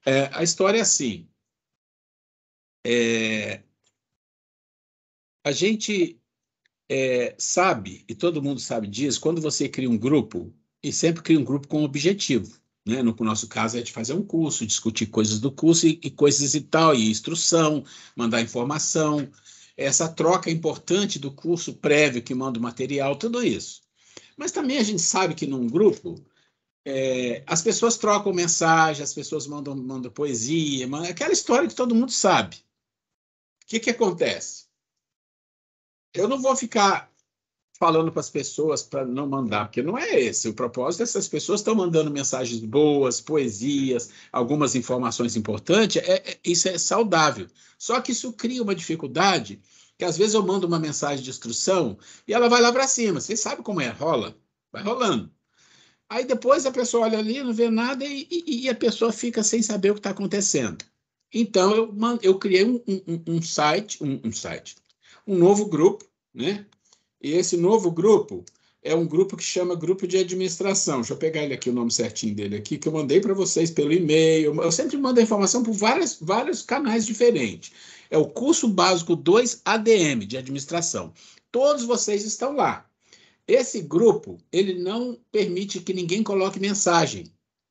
A história é assim. A gente sabe, e todo mundo sabe disso, quando você cria um grupo, e sempre cria um grupo com um objetivo, né? No nosso caso, é de fazer um curso, discutir coisas do curso e coisas e tal, e instrução, mandar informação, essa troca importante do curso prévio que manda o material, tudo isso. Mas também a gente sabe que num grupo, as pessoas trocam mensagem, as pessoas mandam poesia, aquela história que todo mundo sabe. O que acontece? Eu não vou ficar falando para as pessoas para não mandar, porque não é esse. O propósito dessas pessoas estão mandando mensagens boas, poesias, algumas informações importantes, isso é saudável. Só que isso cria uma dificuldade, que às vezes eu mando uma mensagem de instrução e ela vai lá para cima. Vocês sabem como é? Rola. Vai rolando. Aí depois a pessoa olha ali, não vê nada e a pessoa fica sem saber o que está acontecendo. Então, eu criei um novo grupo, né? E esse novo grupo é um grupo que chama Grupo de Administração. Deixa eu pegar ele aqui, o nome certinho dele aqui, que eu mandei para vocês pelo e-mail. Eu sempre mando a informação por vários canais diferentes. É o Curso Básico 2 ADM, de Administração. Todos vocês estão lá. Esse grupo, ele não permite que ninguém coloque mensagem.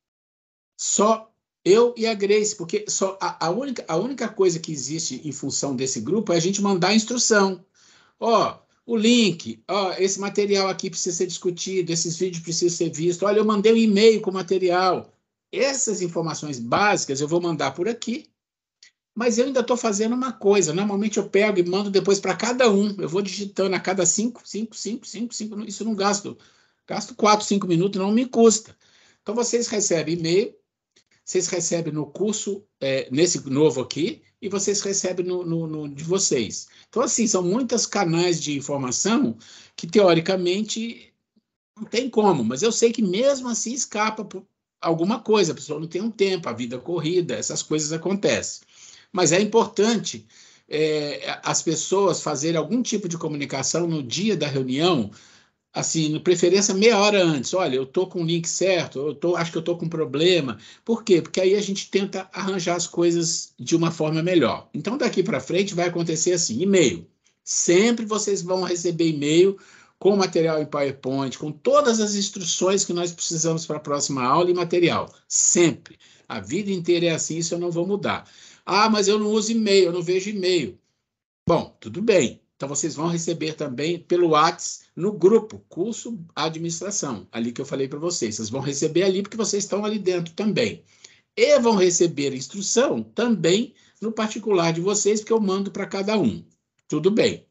Só eu e a Grace, porque só a única coisa que existe em função desse grupo é a gente mandar a instrução. Ó, o link, ó, esse material aqui precisa ser discutido, esses vídeos precisam ser vistos. Olha, eu mandei um e-mail com o material. Essas informações básicas eu vou mandar por aqui, mas eu ainda estou fazendo uma coisa. Normalmente eu pego e mando depois para cada um. Eu vou digitando a cada 5, 5, 5, 5, 5. Isso não gasto. Gasto 4, 5 minutos, não me custa. Então vocês recebem e-mail, vocês recebem no curso, nesse novo aqui, e vocês recebem no de vocês. Então, assim, são muitos canais de informação que, teoricamente, não tem como, mas eu sei que mesmo assim escapa por alguma coisa, a pessoa não tem um tempo, a vida corrida, essas coisas acontecem. Mas é importante as pessoas fazerem algum tipo de comunicação no dia da reunião, assim, de preferência meia hora antes. Olha, eu estou com o link certo, acho que eu estou com um problema. Por quê? Porque aí a gente tenta arranjar as coisas de uma forma melhor. Então, daqui para frente vai acontecer assim, e-mail. Sempre vocês vão receber e-mail com material em PowerPoint, com todas as instruções que nós precisamos para a próxima aula e material. Sempre. A vida inteira é assim, isso eu não vou mudar. Ah, mas eu não uso e-mail, eu não vejo e-mail. Bom, tudo bem. Então, vocês vão receber também pelo WhatsApp no grupo, curso Administração, ali que eu falei para vocês. Vocês vão receber ali porque vocês estão ali dentro também. E vão receber instrução também no particular de vocês, porque eu mando para cada um. Tudo bem.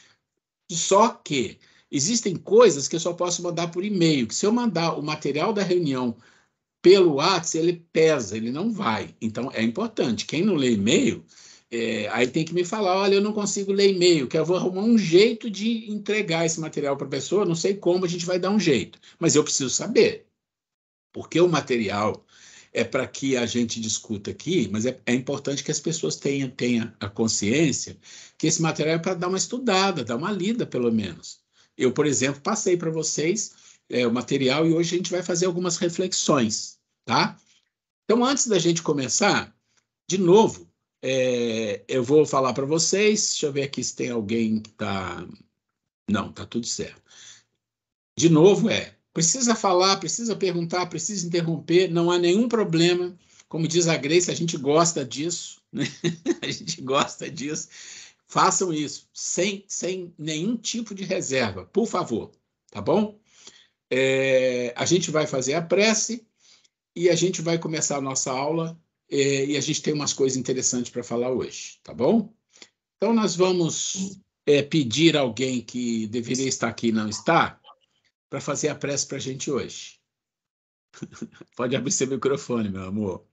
Só que existem coisas que eu só posso mandar por e-mail, que se eu mandar o material da reunião pelo WhatsApp, ele pesa, ele não vai. Então, é importante. Quem não lê e-mail, aí tem que me falar, olha, eu não consigo ler e-mail, que eu vou arrumar um jeito de entregar esse material para a pessoa, não sei como, a gente vai dar um jeito. Mas eu preciso saber, porque o material é para que a gente discuta aqui, mas é importante que as pessoas tenham a consciência que esse material é para dar uma estudada, dar uma lida, pelo menos. Eu, por exemplo, passei para vocês o material e hoje a gente vai fazer algumas reflexões, tá? Então, antes da gente começar, de novo, eu vou falar para vocês, deixa eu ver aqui se tem alguém que está... Não, está tudo certo. De novo, precisa falar, precisa perguntar, precisa interromper, não há nenhum problema. Como diz a Grace, a gente gosta disso, né? A gente gosta disso. Façam isso, sem nenhum tipo de reserva, por favor, tá bom? A gente vai fazer a prece e a gente vai começar a nossa aula e a gente tem umas coisas interessantes para falar hoje, tá bom? Então, nós vamos pedir a alguém que deveria estar aqui e não está, para fazer a prece para a gente hoje. Pode abrir seu microfone, meu amor.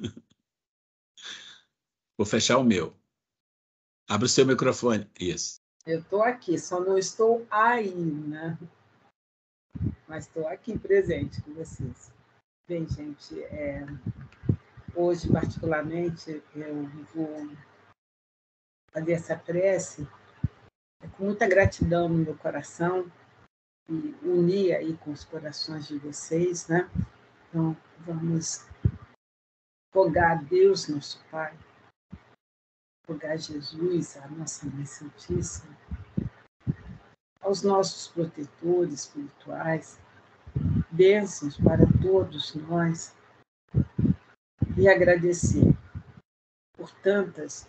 Vou fechar o meu. Abre o seu microfone. Isso. Eu estou aqui, só não estou aí, né? Mas estou aqui presente com vocês. Bem, gente, hoje, particularmente, eu vou fazer essa prece com muita gratidão no meu coração e unir aí com os corações de vocês, né? Então, vamos rogar a Deus, nosso Pai, rogar a Jesus, a nossa Mãe Santíssima, aos nossos protetores espirituais, bênçãos para todos nós, e agradecer por tantas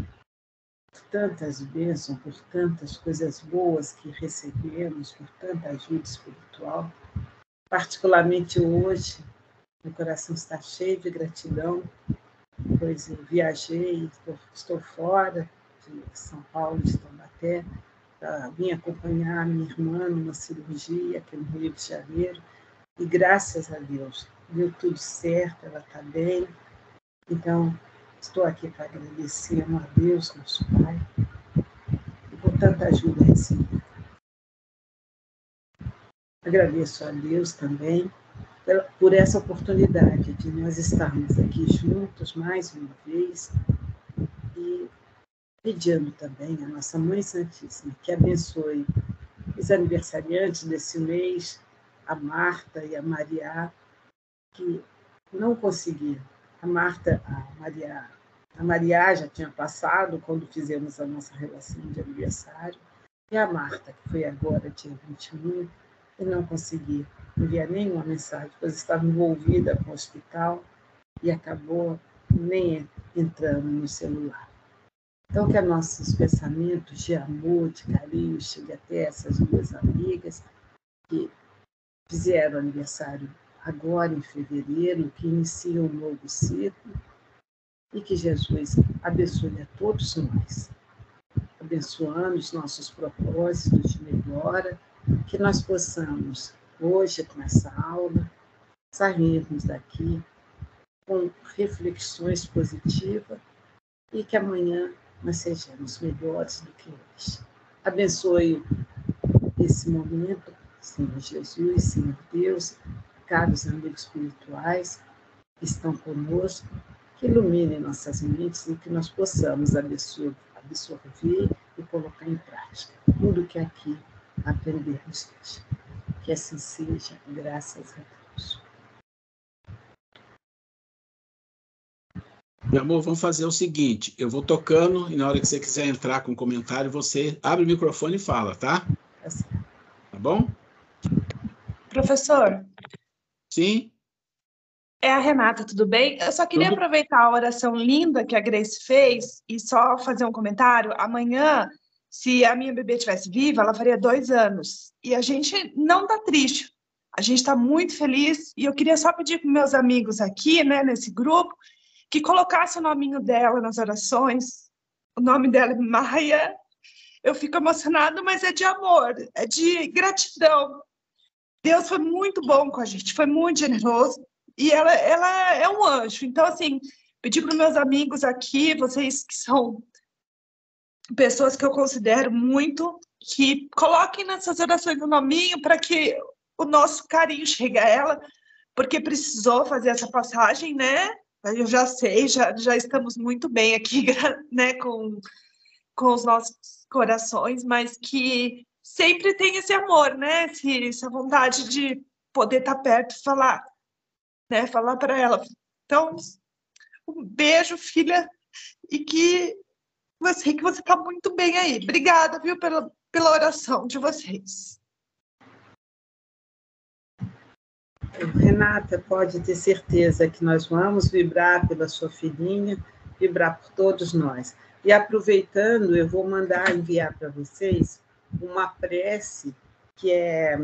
bênçãos, por tantas coisas boas que recebemos, por tanta ajuda espiritual. Particularmente hoje, meu coração está cheio de gratidão, pois eu viajei, estou fora de São Paulo, de Taubaté, vim acompanhar a minha irmã numa cirurgia aqui no Rio de Janeiro, e graças a Deus, deu tudo certo, ela está bem. Então, estou aqui para agradecer a Deus, nosso Pai, e por tanta ajuda recebida. Agradeço a Deus também por essa oportunidade de nós estarmos aqui juntos mais uma vez e pedindo também a nossa Mãe Santíssima que abençoe os aniversariantes desse mês, a Marta e a Maria, que não conseguiram. A Maria já tinha passado quando fizemos a nossa relação de aniversário, e a Marta, que foi agora, dia 21, e não consegui enviar nenhuma mensagem, pois estava envolvida com o hospital e acabou nem entrando no celular. Então, que nossos pensamentos de amor, de carinho, cheguem até essas duas amigas que fizeram aniversário agora, em fevereiro, que iniciam um novo ciclo, e que Jesus abençoe a todos nós, abençoando os nossos propósitos de melhora, que nós possamos, hoje, com essa aula, sairmos daqui com reflexões positivas e que amanhã nós sejamos melhores do que hoje. Abençoe esse momento, Senhor Jesus, Senhor Deus, caros amigos espirituais que estão conosco, que iluminem nossas mentes e que nós possamos absorver e colocar em prática tudo que aqui aprendermos hoje. Que assim seja, graças a Deus. Meu amor, vamos fazer o seguinte, eu vou tocando e na hora que você quiser entrar com comentário, você abre o microfone e fala, tá? Tá bom? Professor? Sim? É a Renata, tudo bem? Eu só queria aproveitar a oração linda que a Grace fez e só fazer um comentário. Amanhã, se a minha bebê estivesse viva, ela faria 2 anos. E a gente não está triste, a gente está muito feliz. E eu queria só pedir para meus amigos aqui, né, nesse grupo, que colocasse o nominho dela nas orações. O nome dela é Maia. Eu fico emocionada, mas é de amor, é de gratidão. Deus foi muito bom com a gente, foi muito generoso. E ela é um anjo. Então, assim, pedir para os meus amigos aqui, vocês que são pessoas que eu considero muito, que coloquem nessas orações o nominho para que o nosso carinho chegue a ela, porque precisou fazer essa passagem, né? Eu já sei, já estamos muito bem aqui, né, com os nossos corações, mas que sempre tem esse amor, né? Essa vontade de poder estar perto e falar, né? Falar para ela. Então, um beijo, filha, e que eu sei que você está muito bem aí. Obrigada, viu, pela oração de vocês. Renata, pode ter certeza que nós vamos vibrar pela sua filhinha, vibrar por todos nós. E aproveitando, eu vou enviar para vocês uma prece que é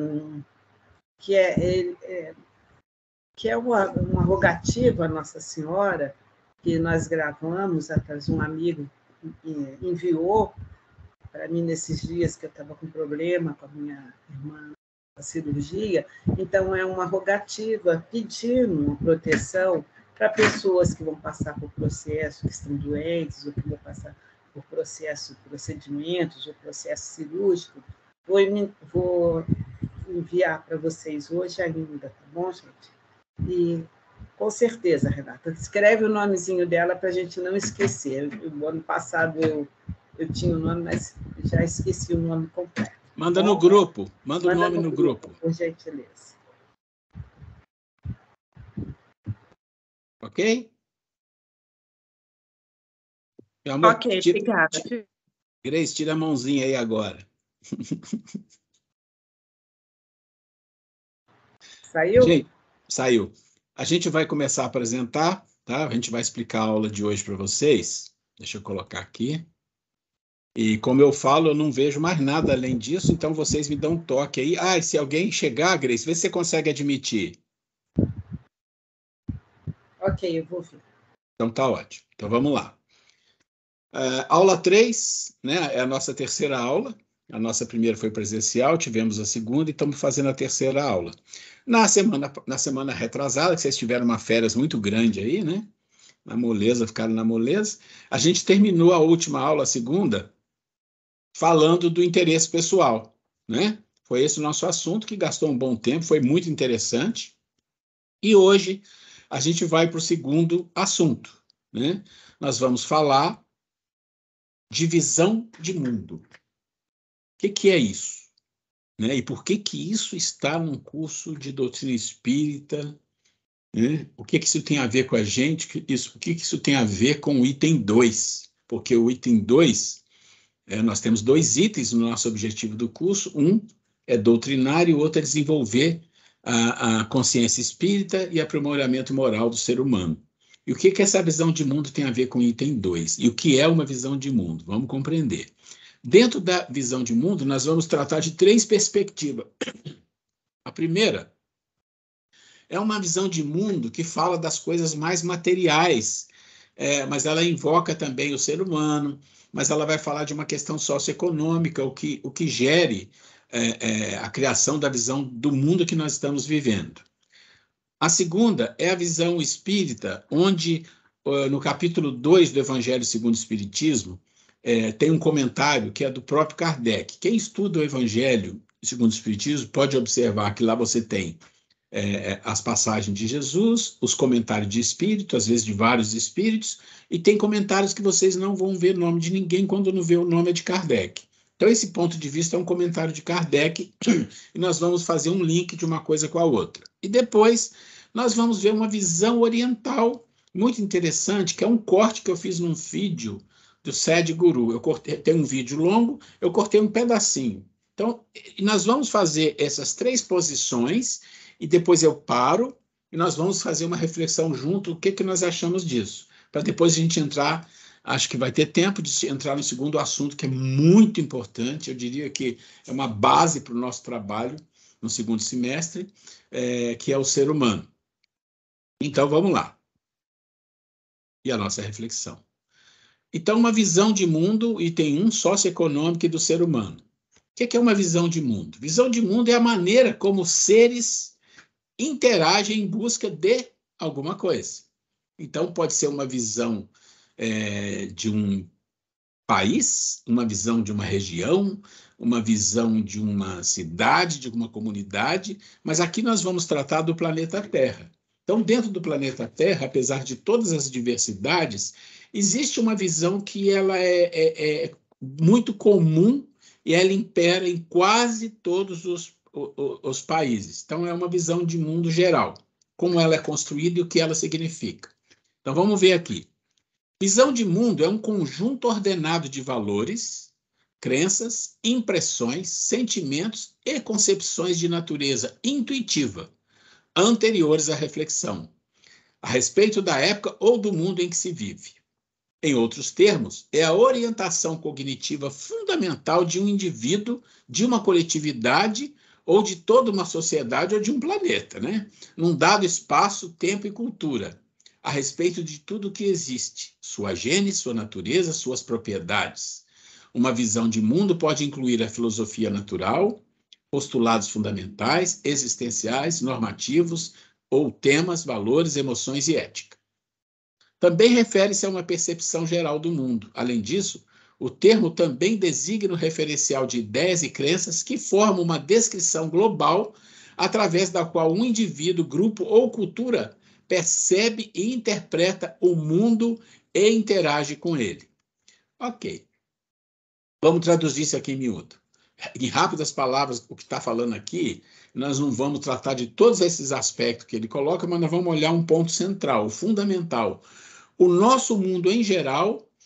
uma rogativa à Nossa Senhora, que nós gravamos, atrás um amigo enviou para mim nesses dias que eu estava com problema com a minha irmã, a cirurgia. Então, é uma rogativa pedindo uma proteção para pessoas que vão passar por processo, que estão doentes, ou que vão passar por procedimentos, ou processo cirúrgico. Vou enviar para vocês hoje ainda, tá bom, gente? E, com certeza, Renata, escreve o nomezinho dela para a gente não esquecer. O ano passado eu tinha o nome, mas já esqueci o nome completo. Manda no grupo, manda o nome no grupo. Por gentileza. Ok? Meu amor, Ok, obrigada. Grace, tira a mãozinha aí agora. Saiu? Gente, saiu. A gente vai começar a apresentar, tá? A gente vai explicar a aula de hoje para vocês. Deixa eu colocar aqui. E como eu falo, eu não vejo mais nada além disso, então vocês me dão um toque aí. Ah, e se alguém chegar, Grace, vê se você consegue admitir. Ok, eu vou ver. Então tá ótimo. Então vamos lá. Aula 3, né, é a nossa terceira aula. A nossa primeira foi presencial, tivemos a segunda e estamos fazendo a terceira aula. Na semana retrasada, que vocês tiveram uma férias muito grande aí, né? Na moleza, ficaram na moleza. A gente terminou a última aula, a segunda, falando do interesse pessoal, né? Foi esse o nosso assunto, que gastou um bom tempo, foi muito interessante. E hoje a gente vai para o segundo assunto, né? Nós vamos falar de visão de mundo. O que é isso? Né? E por que isso está num curso de doutrina espírita? Né? O que isso tem a ver com a gente? O que isso tem a ver com o item 2? Porque o item 2, nós temos 2 itens no nosso objetivo do curso. Um é doutrinário, o outro é desenvolver a consciência espírita e aprimoramento moral do ser humano. E o que essa visão de mundo tem a ver com o item 2? E o que é uma visão de mundo? Vamos compreender. Dentro da visão de mundo, nós vamos tratar de 3 perspectivas. A primeira é uma visão de mundo que fala das coisas mais materiais, mas ela invoca também o ser humano, mas ela vai falar de uma questão socioeconômica, o que gere a criação da visão do mundo que nós estamos vivendo. A segunda é a visão espírita, onde, no capítulo 2 do Evangelho segundo o Espiritismo, tem um comentário que é do próprio Kardec. Quem estuda o Evangelho segundo o Espiritismo pode observar que lá você tem as passagens de Jesus, os comentários de espírito, às vezes de vários espíritos, e tem comentários que vocês não vão ver o nome de ninguém quando não vê o nome de Kardec. Então, esse ponto de vista é um comentário de Kardec, e nós vamos fazer um link de uma coisa com a outra. E depois, nós vamos ver uma visão oriental muito interessante, que é um corte que eu fiz num vídeo do Sadhguru. Tem um vídeo longo, eu cortei um pedacinho. Então, nós vamos fazer essas 3 posições, e depois eu paro, e nós vamos fazer uma reflexão junto, o que nós achamos disso. Para depois a gente entrar, acho que vai ter tempo de entrar no segundo assunto, que é muito importante, eu diria que é uma base para o nosso trabalho no segundo semestre, que é o ser humano. Então, vamos lá. E a nossa reflexão. Então, uma visão de mundo, item 1, socioeconômica e do ser humano. O que é uma visão de mundo? Visão de mundo é a maneira como seres interagem em busca de alguma coisa. Então, pode ser uma visão de um país, uma visão de uma região, uma visão de uma cidade, de uma comunidade, mas aqui nós vamos tratar do planeta Terra. Então, dentro do planeta Terra, apesar de todas as diversidades, existe uma visão que ela é muito comum e ela impera em quase todos os países. Então, é uma visão de mundo geral, como ela é construída e o que ela significa. Então, vamos ver aqui. Visão de mundo é um conjunto ordenado de valores, crenças, impressões, sentimentos e concepções de natureza intuitiva, anteriores à reflexão, a respeito da época ou do mundo em que se vive. Em outros termos, é a orientação cognitiva fundamental de um indivíduo, de uma coletividade ou de toda uma sociedade ou de um planeta, né? Num dado espaço, tempo e cultura, a respeito de tudo o que existe, sua gênese, sua natureza, suas propriedades. Uma visão de mundo pode incluir a filosofia natural, postulados fundamentais, existenciais, normativos ou temas, valores, emoções e ética. Também refere-se a uma percepção geral do mundo. Além disso, o termo também designa o referencial de ideias e crenças que formam uma descrição global através da qual um indivíduo, grupo ou cultura percebe e interpreta o mundo e interage com ele. Ok. Vamos traduzir isso aqui em miúdo. Em rápidas palavras, o que está falando aqui, nós não vamos tratar de todos esses aspectos que ele coloca, mas nós vamos olhar um ponto central, o fundamental. O nosso mundo, em geral,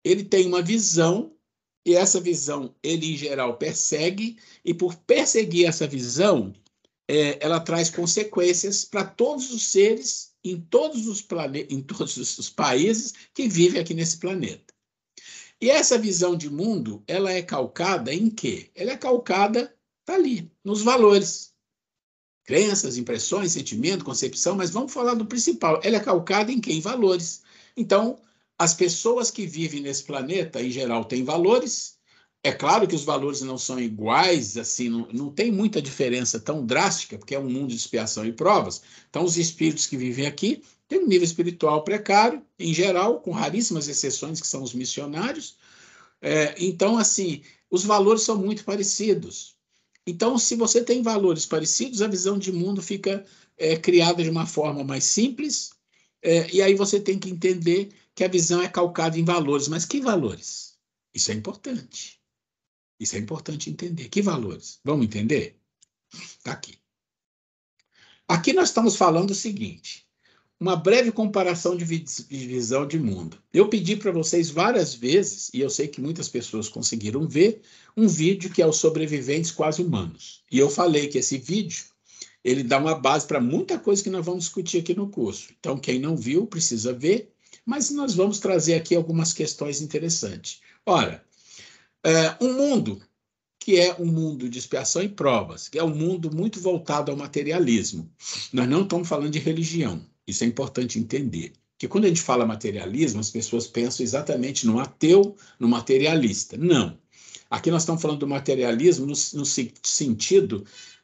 ele tem uma visão, e essa visão ele, em geral, persegue, e por perseguir essa visão, ela traz consequências para todos os seres em todos os países que vivem aqui nesse planeta. E essa visão de mundo, ela é calcada em quê? Ela é calcada, está ali, nos valores. Crenças, impressões, sentimento, concepção, mas vamos falar do principal. Ela é calcada em quê? Em valores. Então, as pessoas que vivem nesse planeta, em geral, têm valores. É claro que os valores não são iguais, assim, não tem muita diferença tão drástica, porque é um mundo de expiação e provas. Então, os espíritos que vivem aqui têm um nível espiritual precário, em geral, com raríssimas exceções, que são os missionários. Então, assim, os valores são muito parecidos. Então, se você tem valores parecidos, a visão de mundo fica criada de uma forma mais simples, e aí você tem que entender que a visão é calcada em valores. Mas que valores? Isso é importante. Isso é importante entender. Que valores? Vamos entender? Está aqui. Aqui nós estamos falando o seguinte, uma breve comparação de visão de mundo. Eu pedi para vocês várias vezes, e eu sei que muitas pessoas conseguiram ver, um vídeo que é os sobreviventes quase humanos. E eu falei que esse vídeo, ele dá uma base para muita coisa que nós vamos discutir aqui no curso. Então, quem não viu, precisa ver, mas nós vamos trazer aqui algumas questões interessantes. Ora, um mundo que é um mundo de expiação e provas, que é um mundo muito voltado ao materialismo. Nós não estamos falando de religião, isso é importante entender. Porque quando a gente fala materialismo, as pessoas pensam exatamente no ateu, no materialista. Não. Aqui nós estamos falando do materialismo no sentido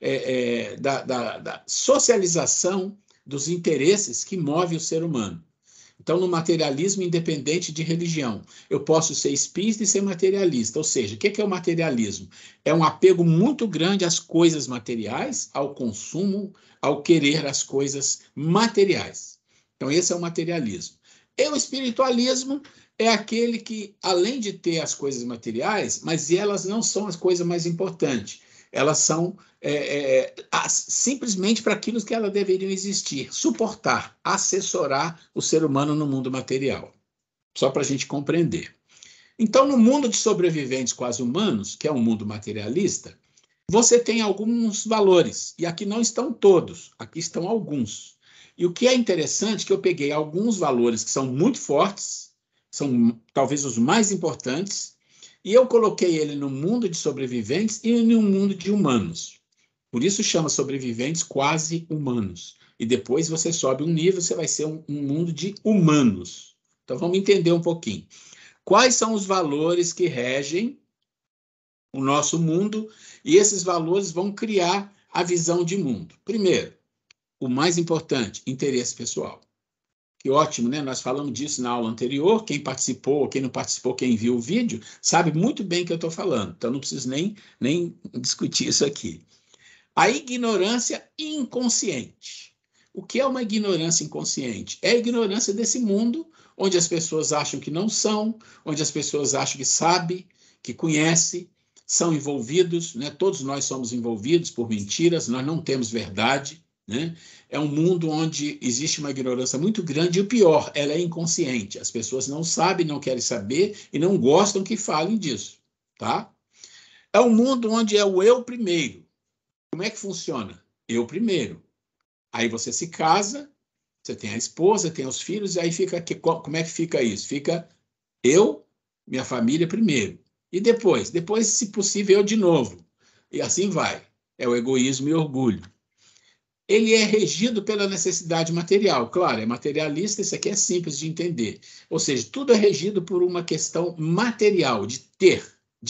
da socialização dos interesses que move o ser humano. Então, no materialismo independente de religião, eu posso ser espírita e ser materialista. Ou seja, o que é o materialismo? É um apego muito grande às coisas materiais, ao consumo, ao querer as coisas materiais. Então, esse é o materialismo. E o espiritualismo é aquele que, além de ter as coisas materiais, mas elas não são as coisas mais importantes. Elas são simplesmente para aquilo que elas deveriam existir, suportar, assessorar o ser humano no mundo material. Só para a gente compreender. Então, no mundo de sobreviventes quase humanos, que é um mundo materialista, você tem alguns valores, e aqui não estão todos, aqui estão alguns. E o que é interessante é que eu peguei alguns valores que são muito fortes, são talvez os mais importantes, e eu coloquei ele no mundo de sobreviventes e no mundo de humanos. Por isso chama sobreviventes quase humanos. E depois você sobe um nível, você vai ser um mundo de humanos. Então vamos entender um pouquinho. Quais são os valores que regem o nosso mundo? E esses valores vão criar a visão de mundo. Primeiro, o mais importante, interesse pessoal. Que ótimo, né? Nós falamos disso na aula anterior. Quem participou, quem não participou, quem viu o vídeo, sabe muito bem o que eu estou falando. Então, não preciso nem discutir isso aqui. A ignorância inconsciente. O que é uma ignorância inconsciente? É a ignorância desse mundo, onde as pessoas acham que não são, onde as pessoas acham que sabem, que conhecem, são envolvidos, né? Todos nós somos envolvidos por mentiras, nós não temos verdade. Né? É um mundo onde existe uma ignorância muito grande e o pior, ela é inconsciente. As pessoas não sabem, não querem saber e não gostam que falem disso. Tá? É um mundo onde é o eu primeiro. Como é que funciona? Eu primeiro. Aí você se casa, você tem a esposa, tem os filhos, e aí fica aqui, como é que fica isso? Fica eu, minha família primeiro. E depois, se possível, eu de novo. E assim vai. É o egoísmo e o orgulho. Ele é regido pela necessidade material. Claro, é materialista, isso aqui é simples de entender. Ou seja, tudo é regido por uma questão material, de ter.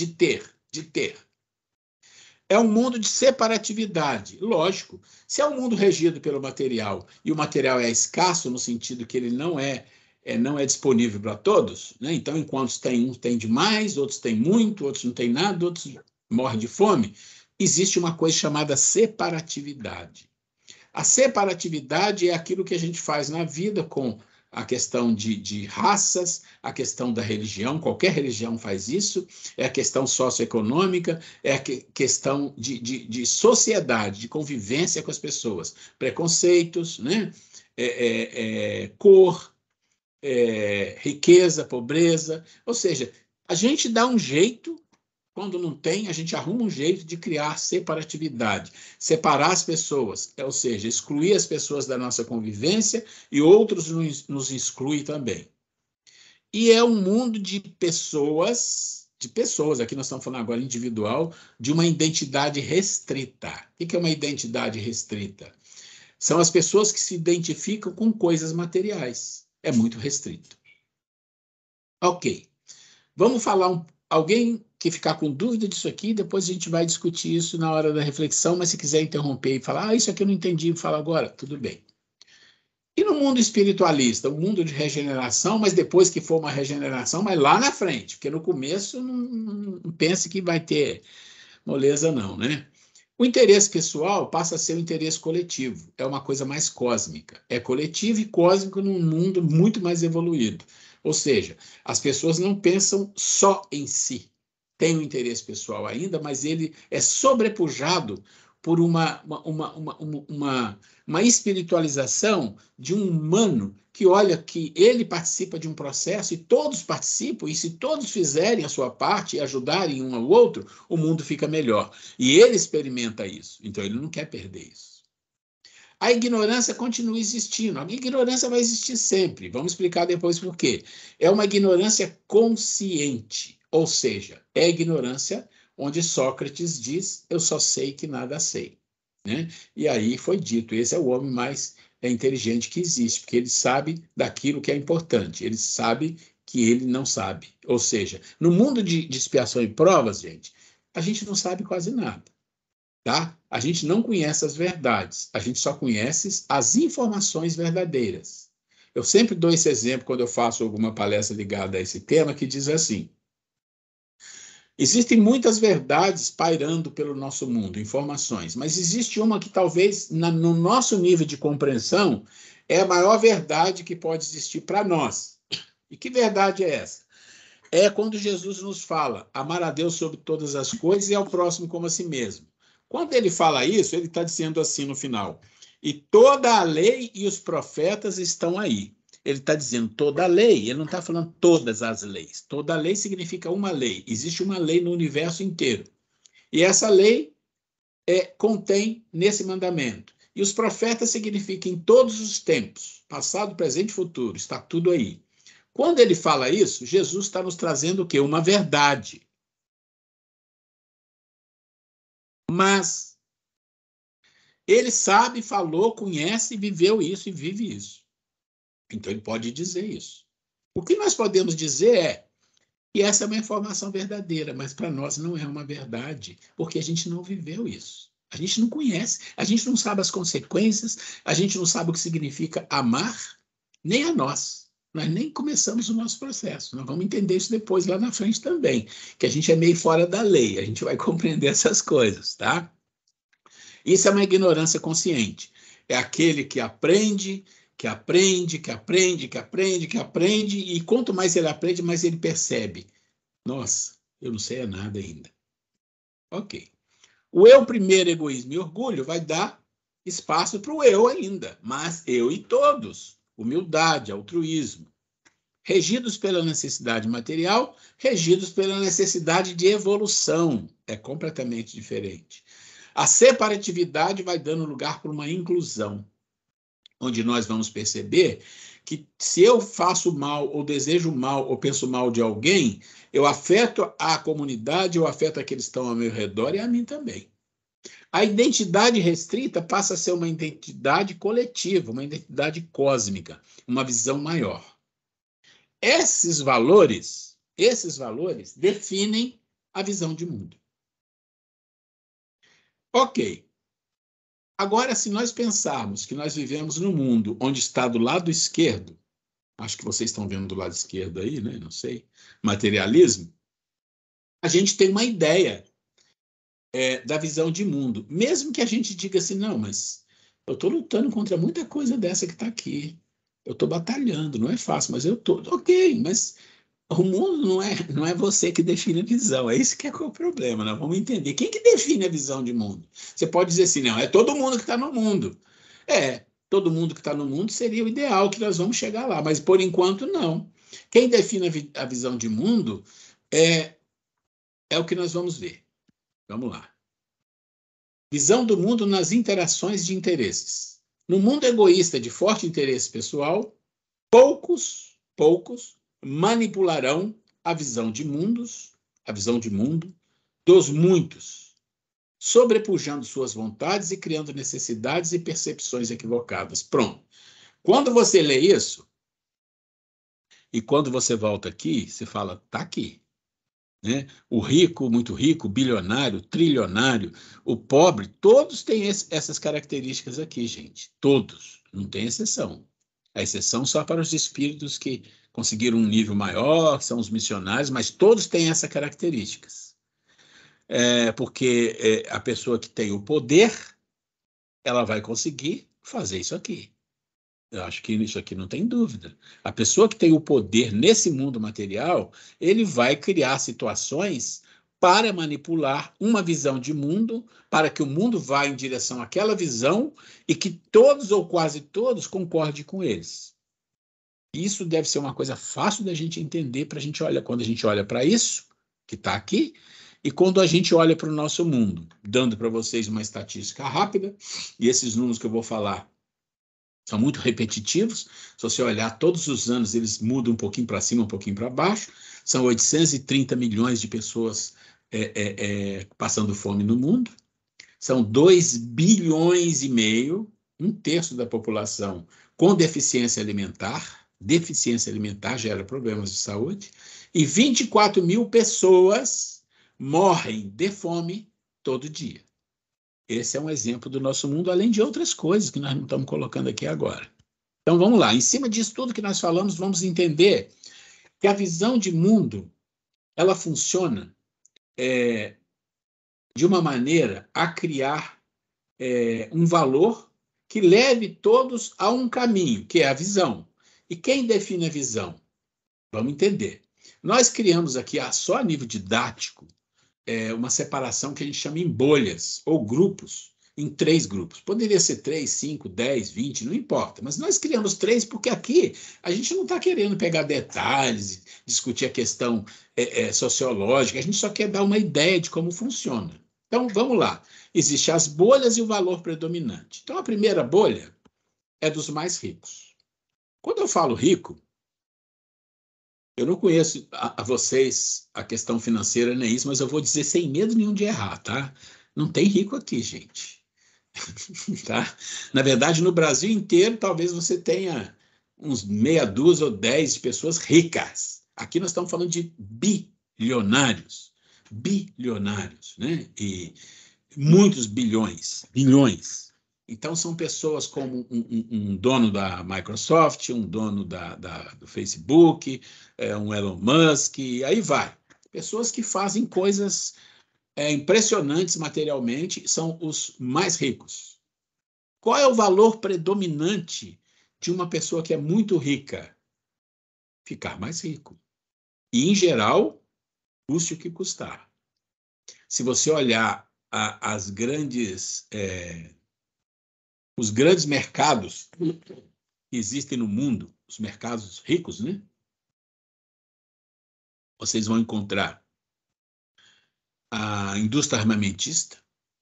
É um mundo de separatividade. Lógico, se é um mundo regido pelo material e o material é escasso no sentido que ele não é disponível para todos, né? Então, enquanto tem uns tem demais, outros têm muito, outros não têm nada, outros morrem de fome, existe uma coisa chamada separatividade. A separatividade é aquilo que a gente faz na vida com a questão de raças, a questão da religião, qualquer religião faz isso, é a questão socioeconômica, é a questão de sociedade, de convivência com as pessoas, preconceitos, né? Cor, riqueza, pobreza. Ou seja, a gente dá um jeito, quando não tem, a gente arruma um jeito de criar separatividade, separar as pessoas, ou seja, excluir as pessoas da nossa convivência e outros nos excluem também. E é um mundo de pessoas, aqui nós estamos falando agora individual, de uma identidade restrita. O que é uma identidade restrita? São as pessoas que se identificam com coisas materiais. É muito restrito. Ok. Vamos falar alguém que ficar com dúvida disso aqui, depois a gente vai discutir isso na hora da reflexão, mas se quiser interromper e falar, isso aqui eu não entendi, fala agora, tudo bem. E no mundo espiritualista, o mundo de regeneração, mas depois que for uma regeneração, mas lá na frente, porque no começo não pense que vai ter moleza não, né? O interesse pessoal passa a ser o interesse coletivo, é uma coisa mais cósmica, é coletivo e cósmico num mundo muito mais evoluído. Ou seja, as pessoas não pensam só em si. Tem um interesse pessoal ainda, mas ele é sobrepujado por uma espiritualização de um humano que olha que ele participa de um processo e todos participam, e se todos fizerem a sua parte e ajudarem um ao outro, o mundo fica melhor. E ele experimenta isso, então ele não quer perder isso. A ignorância continua existindo. A ignorância vai existir sempre. Vamos explicar depois por quê. É uma ignorância consciente, ou seja, é a ignorância onde Sócrates diz, eu só sei que nada sei. Né? E aí foi dito, esse é o homem mais inteligente que existe, porque ele sabe daquilo que é importante, ele sabe que ele não sabe. Ou seja, no mundo de expiação e provas, gente, a gente não sabe quase nada. Tá? A gente não conhece as verdades, a gente só conhece as informações verdadeiras. Eu sempre dou esse exemplo quando eu faço alguma palestra ligada a esse tema, que diz assim, existem muitas verdades pairando pelo nosso mundo, informações, mas existe uma que talvez, no nosso nível de compreensão, é a maior verdade que pode existir para nós. E que verdade é essa? É quando Jesus nos fala, amar a Deus sobre todas as coisas e ao próximo como a si mesmo. Quando ele fala isso, ele está dizendo assim no final, e toda a lei e os profetas estão aí. Ele está dizendo toda a lei, ele não está falando todas as leis. Toda a lei significa uma lei. Existe uma lei no universo inteiro. E essa lei contém nesse mandamento. E os profetas significam em todos os tempos, passado, presente e futuro, está tudo aí. Quando ele fala isso, Jesus está nos trazendo o quê? Uma verdade. Mas ele sabe, falou, conhece, viveu isso e vive isso. Então ele pode dizer isso. O que nós podemos dizer é que essa é uma informação verdadeira, mas para nós não é uma verdade, porque a gente não viveu isso. A gente não conhece, a gente não sabe as consequências, a gente não sabe o que significa amar, nem a nós. Nós nem começamos o nosso processo. Nós vamos entender isso depois, lá na frente também, que a gente é meio fora da lei, a gente vai compreender essas coisas, tá? Isso é uma ignorância consciente. É aquele que aprende, que aprende, que aprende, que aprende, que aprende, e quanto mais ele aprende, mais ele percebe. Nossa, eu não sei nada ainda. Ok. O eu primeiro, egoísmo e orgulho, vai dar espaço para o eu ainda, mas eu e todos. Humildade, altruísmo. Regidos pela necessidade material, regidos pela necessidade de evolução. É completamente diferente. A separatividade vai dando lugar para uma inclusão, onde nós vamos perceber que se eu faço mal, ou desejo mal, ou penso mal de alguém, eu afeto a comunidade, eu afeto aqueles que estão ao meu redor e a mim também. A identidade restrita passa a ser uma identidade coletiva, uma identidade cósmica, uma visão maior. Esses valores definem a visão de mundo. Ok. Agora, se nós pensarmos que nós vivemos num mundo onde está do lado esquerdo, acho que vocês estão vendo do lado esquerdo aí, né? Não sei, materialismo, a gente tem uma ideia da visão de mundo. Mesmo que a gente diga assim, não, mas eu estou lutando contra muita coisa dessa que está aqui. Eu estou batalhando, não é fácil, mas eu estou... Ok, mas o mundo não é você que define a visão, é isso que é o problema, nós vamos entender. Quem que define a visão de mundo? Você pode dizer assim, não, é todo mundo que está no mundo. todo mundo que está no mundo seria o ideal, que nós vamos chegar lá, mas por enquanto não. Quem define a visão de mundo é o que nós vamos ver. Vamos lá. Visão do mundo nas interações de interesses. No mundo egoísta de forte interesse pessoal, poucos manipularão a visão de mundo dos muitos, sobrepujando suas vontades e criando necessidades e percepções equivocadas. Pronto. Quando você lê isso, e quando você volta aqui, você fala, tá aqui. Né? O rico, muito rico, bilionário, trilionário, o pobre, todos têm essas características aqui, gente. Todos, não tem exceção. A exceção só para os espíritos que conseguiram um nível maior, que são os missionários, mas todos têm essas características. Porque a pessoa que tem o poder, ela vai conseguir fazer isso aqui. Eu acho que isso aqui não tem dúvida. A pessoa que tem o poder nesse mundo material, ele vai criar situações para manipular uma visão de mundo, para que o mundo vá em direção àquela visão e que todos ou quase todos concordem com eles. Isso deve ser uma coisa fácil da gente entender quando a gente olha para isso, que está aqui, e quando a gente olha para o nosso mundo, dando para vocês uma estatística rápida, e esses números que eu vou falar são muito repetitivos. Se você olhar, todos os anos eles mudam um pouquinho para cima, um pouquinho para baixo. São 830 milhões de pessoas passando fome no mundo. São 2 bilhões e meio, um terço da população com deficiência alimentar. Deficiência alimentar gera problemas de saúde. E 24 mil pessoas morrem de fome todo dia. Esse é um exemplo do nosso mundo, além de outras coisas que nós não estamos colocando aqui agora. Então, vamos lá. Em cima disso tudo que nós falamos, vamos entender que a visão de mundo, ela funciona de uma maneira a criar um valor que leve todos a um caminho, que é a visão. E quem define a visão? Vamos entender. Nós criamos aqui, só a nível didático, uma separação que a gente chama em bolhas, ou grupos, em 3 grupos. Poderia ser 3, 5, 10, 20, não importa. Mas nós criamos 3 porque aqui a gente não está querendo pegar detalhes, discutir a questão sociológica, a gente só quer dar uma ideia de como funciona. Então, vamos lá. Existem as bolhas e o valor predominante. Então, a primeira bolha é dos mais ricos. Quando eu falo rico, eu não conheço a vocês a questão financeira nem isso, mas eu vou dizer sem medo nenhum de errar, tá? Não tem rico aqui, gente. Tá? Na verdade, no Brasil inteiro, talvez você tenha uns meia dúzia ou 10 de pessoas ricas. Aqui nós estamos falando de bilionários, né? E muitos bilhões. Então, são pessoas como um dono da Microsoft, um dono do Facebook, um Elon Musk, aí vai. Pessoas que fazem coisas impressionantes materialmente, são os mais ricos. Qual é o valor predominante de uma pessoa que é muito rica? Ficar mais rico. E, em geral, custe o que custar. Se você olhar os grandes mercados que existem no mundo, os mercados ricos, né? Vocês vão encontrar a indústria armamentista,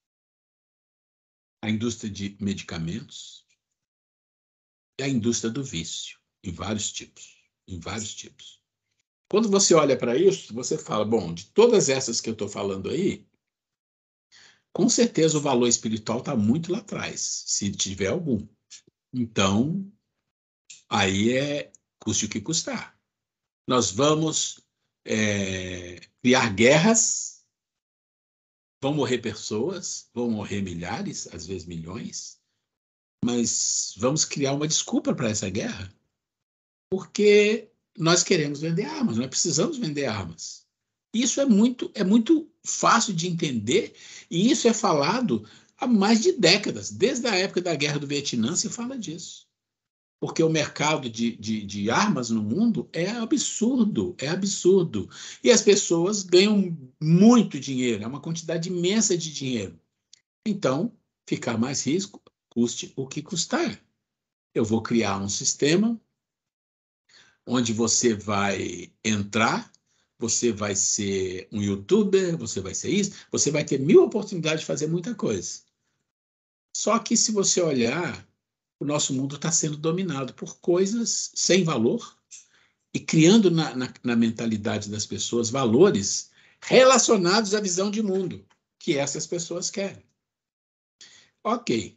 a indústria de medicamentos e a indústria do vício, em vários tipos. Quando você olha para isso, você fala, bom, de todas essas que eu estou falando aí, com certeza o valor espiritual está muito lá atrás, se tiver algum. Então, aí custe o que custar. Nós vamos criar guerras, vão morrer pessoas, vão morrer milhares, às vezes milhões, mas vamos criar uma desculpa para essa guerra, porque nós queremos vender armas, nós precisamos vender armas. Isso é muito fácil de entender, e isso é falado há mais de décadas. Desde a época da Guerra do Vietnã se fala disso. Porque o mercado de armas no mundo é absurdo. E as pessoas ganham muito dinheiro, é uma quantidade imensa de dinheiro. Então, ficar mais risco, custe o que custar. Eu vou criar um sistema onde você vai entrar, você vai ser um youtuber, você vai ser isso, você vai ter 1000 oportunidades de fazer muita coisa. Só que se você olhar, o nosso mundo está sendo dominado por coisas sem valor e criando na mentalidade das pessoas valores relacionados à visão de mundo que essas pessoas querem. Ok.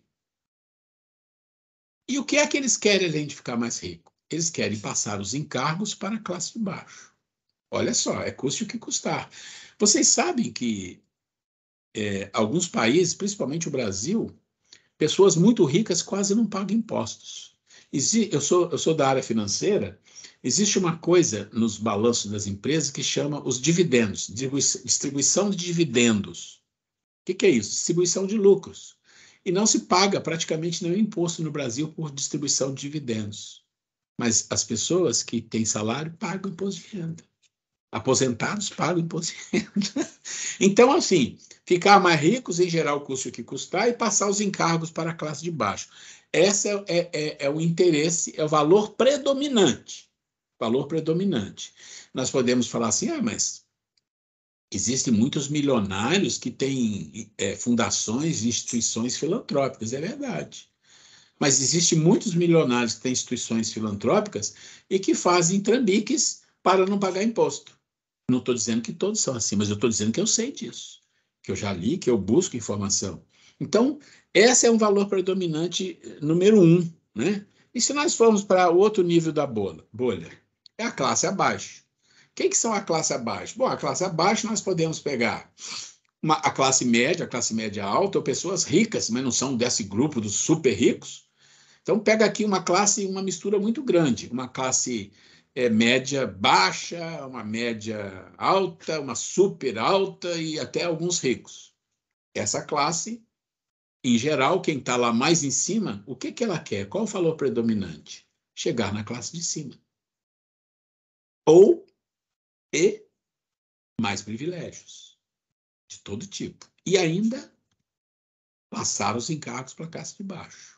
E o que é que eles querem além de ficar mais rico? Eles querem passar os encargos para a classe de baixo. Olha só, é custe o que custar. Vocês sabem que alguns países, principalmente o Brasil, pessoas muito ricas quase não pagam impostos. Eu sou da área financeira, existe uma coisa nos balanços das empresas que chama os dividendos, distribuição de dividendos. O que é isso? Distribuição de lucros. E não se paga praticamente nenhum imposto no Brasil por distribuição de dividendos. Mas as pessoas que têm salário pagam imposto de renda. Aposentados pagam imposto de renda. Então, assim, ficar mais ricos em gerar o custo que custar e passar os encargos para a classe de baixo. Esse é o interesse, é o valor predominante. Valor predominante. Nós podemos falar assim, mas existem muitos milionários que têm fundações e instituições filantrópicas, é verdade. Mas existem muitos milionários que têm instituições filantrópicas e que fazem trambiques para não pagar imposto. Não estou dizendo que todos são assim, mas eu estou dizendo que eu sei disso, que eu já li, que eu busco informação. Então, esse é um valor predominante número 1, né? E se nós formos para outro nível da bolha, é a classe abaixo. Quem que são a classe abaixo? Bom, a classe abaixo nós podemos pegar a classe média alta, ou pessoas ricas, mas não são desse grupo dos super ricos. Então, pega aqui uma classe, uma mistura muito grande, uma classe média baixa, uma média alta, uma super alta e até alguns ricos. Essa classe, em geral, quem está lá mais em cima, o que ela quer? Qual o valor predominante? Chegar na classe de cima. E mais privilégios, de todo tipo. E ainda passar os encargos para a classe de baixo.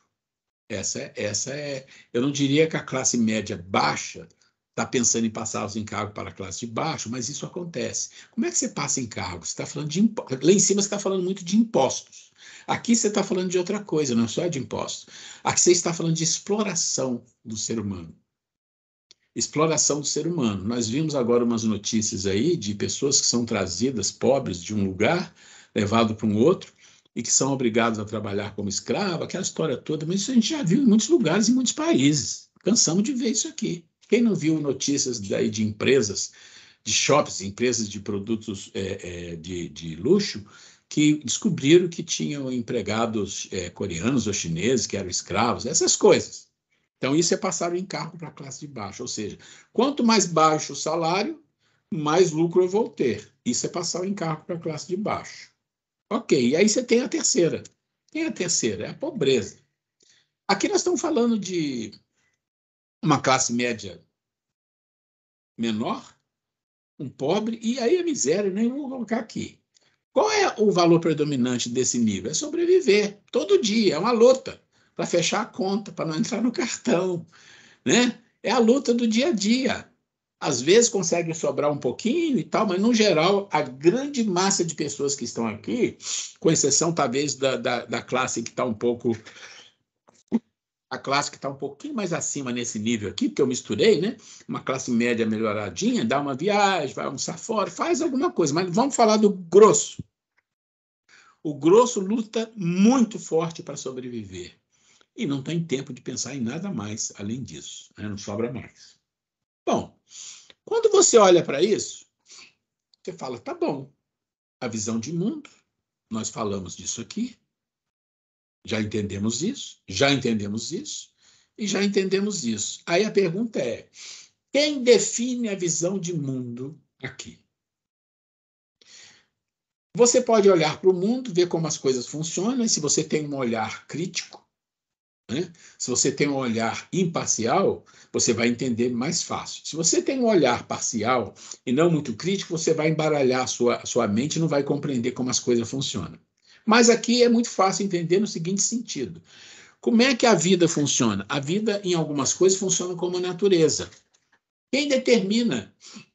Eu não diria que a classe média baixa está pensando em passar os encargos para a classe de baixo, mas isso acontece. Como é que você passa encargos? Você está falando de lá em cima você está falando muito de impostos. Aqui você está falando de outra coisa, não só de impostos. Aqui você está falando de exploração do ser humano. Exploração do ser humano. Nós vimos agora umas notícias aí de pessoas que são trazidas pobres de um lugar, levado para um outro, e que são obrigados a trabalhar como escravo, aquela história toda, mas isso a gente já viu em muitos lugares, em muitos países. Cansamos de ver isso aqui. Quem não viu notícias daí de empresas, de shoppings, empresas de produtos de luxo, que descobriram que tinham empregados coreanos ou chineses que eram escravos, essas coisas. Então, isso é passar o encargo para a classe de baixo, ou seja, quanto mais baixo o salário, mais lucro eu vou ter. Isso é passar o encargo para a classe de baixo. Ok, e aí você tem a terceira. Quem é a terceira? É a pobreza. Aqui nós estamos falando de uma classe média menor, um pobre, e aí a miséria, nem vou colocar aqui. Qual é o valor predominante desse nível? É sobreviver, todo dia, é uma luta para fechar a conta, para não entrar no cartão, né? É a luta do dia a dia. Às vezes consegue sobrar um pouquinho e tal, mas, no geral, a grande massa de pessoas que estão aqui, com exceção, talvez, da classe que está um pouco... A classe que está um pouquinho mais acima nesse nível aqui, porque eu misturei, né? Uma classe média melhoradinha, dá uma viagem, vai almoçar fora, faz alguma coisa, mas vamos falar do grosso. O grosso luta muito forte para sobreviver. E não tem tempo de pensar em nada mais além disso, né? Não sobra mais. Bom, quando você olha para isso, você fala, tá bom, a visão de mundo, nós falamos disso aqui, já entendemos isso, e já entendemos isso. Aí a pergunta é, quem define a visão de mundo aqui? Você pode olhar para o mundo, ver como as coisas funcionam, e se você tem um olhar crítico, né? Se você tem um olhar imparcial, você vai entender mais fácil. Se você tem um olhar parcial e não muito crítico, você vai embaralhar a sua mente e não vai compreender como as coisas funcionam. Mas aqui é muito fácil entender no seguinte sentido. Como é que a vida funciona? A vida, em algumas coisas, funciona como a natureza. Quem determina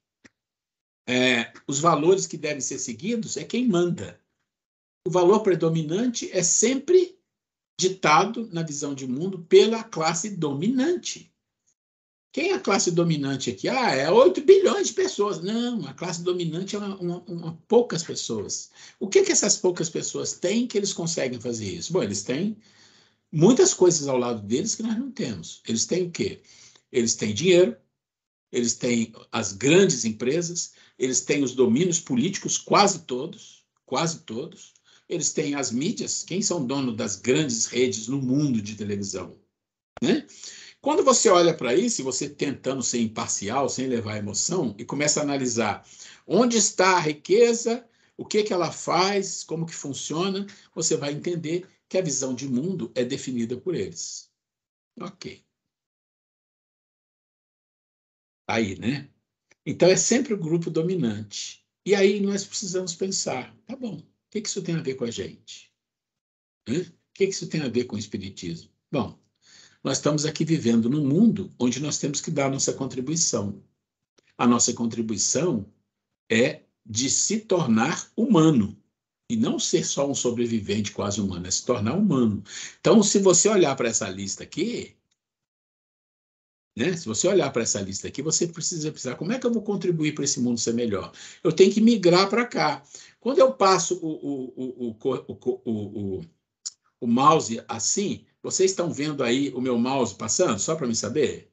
os valores que devem ser seguidos é quem manda. O valor predominante é sempre ditado, na visão de mundo, pela classe dominante. Quem é a classe dominante aqui? É 8 bilhões de pessoas. Não, a classe dominante é poucas pessoas. O que essas poucas pessoas têm que eles conseguem fazer isso? Bom, eles têm muitas coisas ao lado deles que nós não temos. Eles têm o quê? Eles têm dinheiro, eles têm as grandes empresas, eles têm os domínios políticos, quase todos, eles têm as mídias. Quem são donos das grandes redes no mundo de televisão? Né? Quando você olha para isso, e você tentando ser imparcial, sem levar emoção, e começa a analisar onde está a riqueza, o que ela faz, como que funciona, você vai entender que a visão de mundo é definida por eles. Ok. Aí, né? Então, é sempre o grupo dominante. E aí nós precisamos pensar, tá bom, o que isso tem a ver com a gente? O que isso tem a ver com o espiritismo? Bom, nós estamos aqui vivendo num mundo onde nós temos que dar a nossa contribuição. A nossa contribuição é de se tornar humano. E não ser só um sobrevivente quase humano, é se tornar humano. Então, se você olhar para essa lista aqui, né? Se você olhar para essa lista aqui, você precisa pensar, como é que eu vou contribuir para esse mundo ser melhor? Eu tenho que migrar para cá. Quando eu passo o mouse assim, vocês estão vendo aí o meu mouse passando, só para me saber?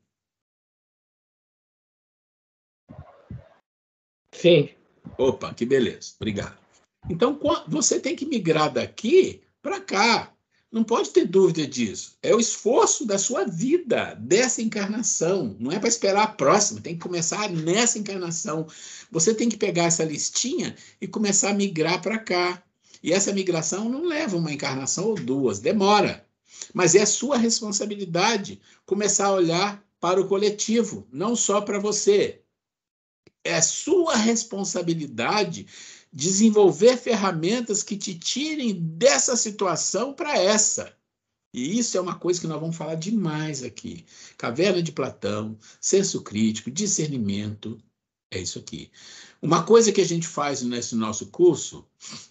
Sim. Opa, que beleza, obrigado. Então, você tem que migrar daqui para cá. Não pode ter dúvida disso. É o esforço da sua vida, dessa encarnação. Não é para esperar a próxima, tem que começar nessa encarnação. Você tem que pegar essa listinha e começar a migrar para cá. E essa migração não leva uma encarnação ou duas, demora. Mas é a sua responsabilidade começar a olhar para o coletivo, não só para você. É sua responsabilidade desenvolver ferramentas que te tirem dessa situação para essa. E isso é uma coisa que nós vamos falar demais aqui. Caverna de Platão, senso crítico, discernimento, é isso aqui. Uma coisa que a gente faz nesse nosso curso,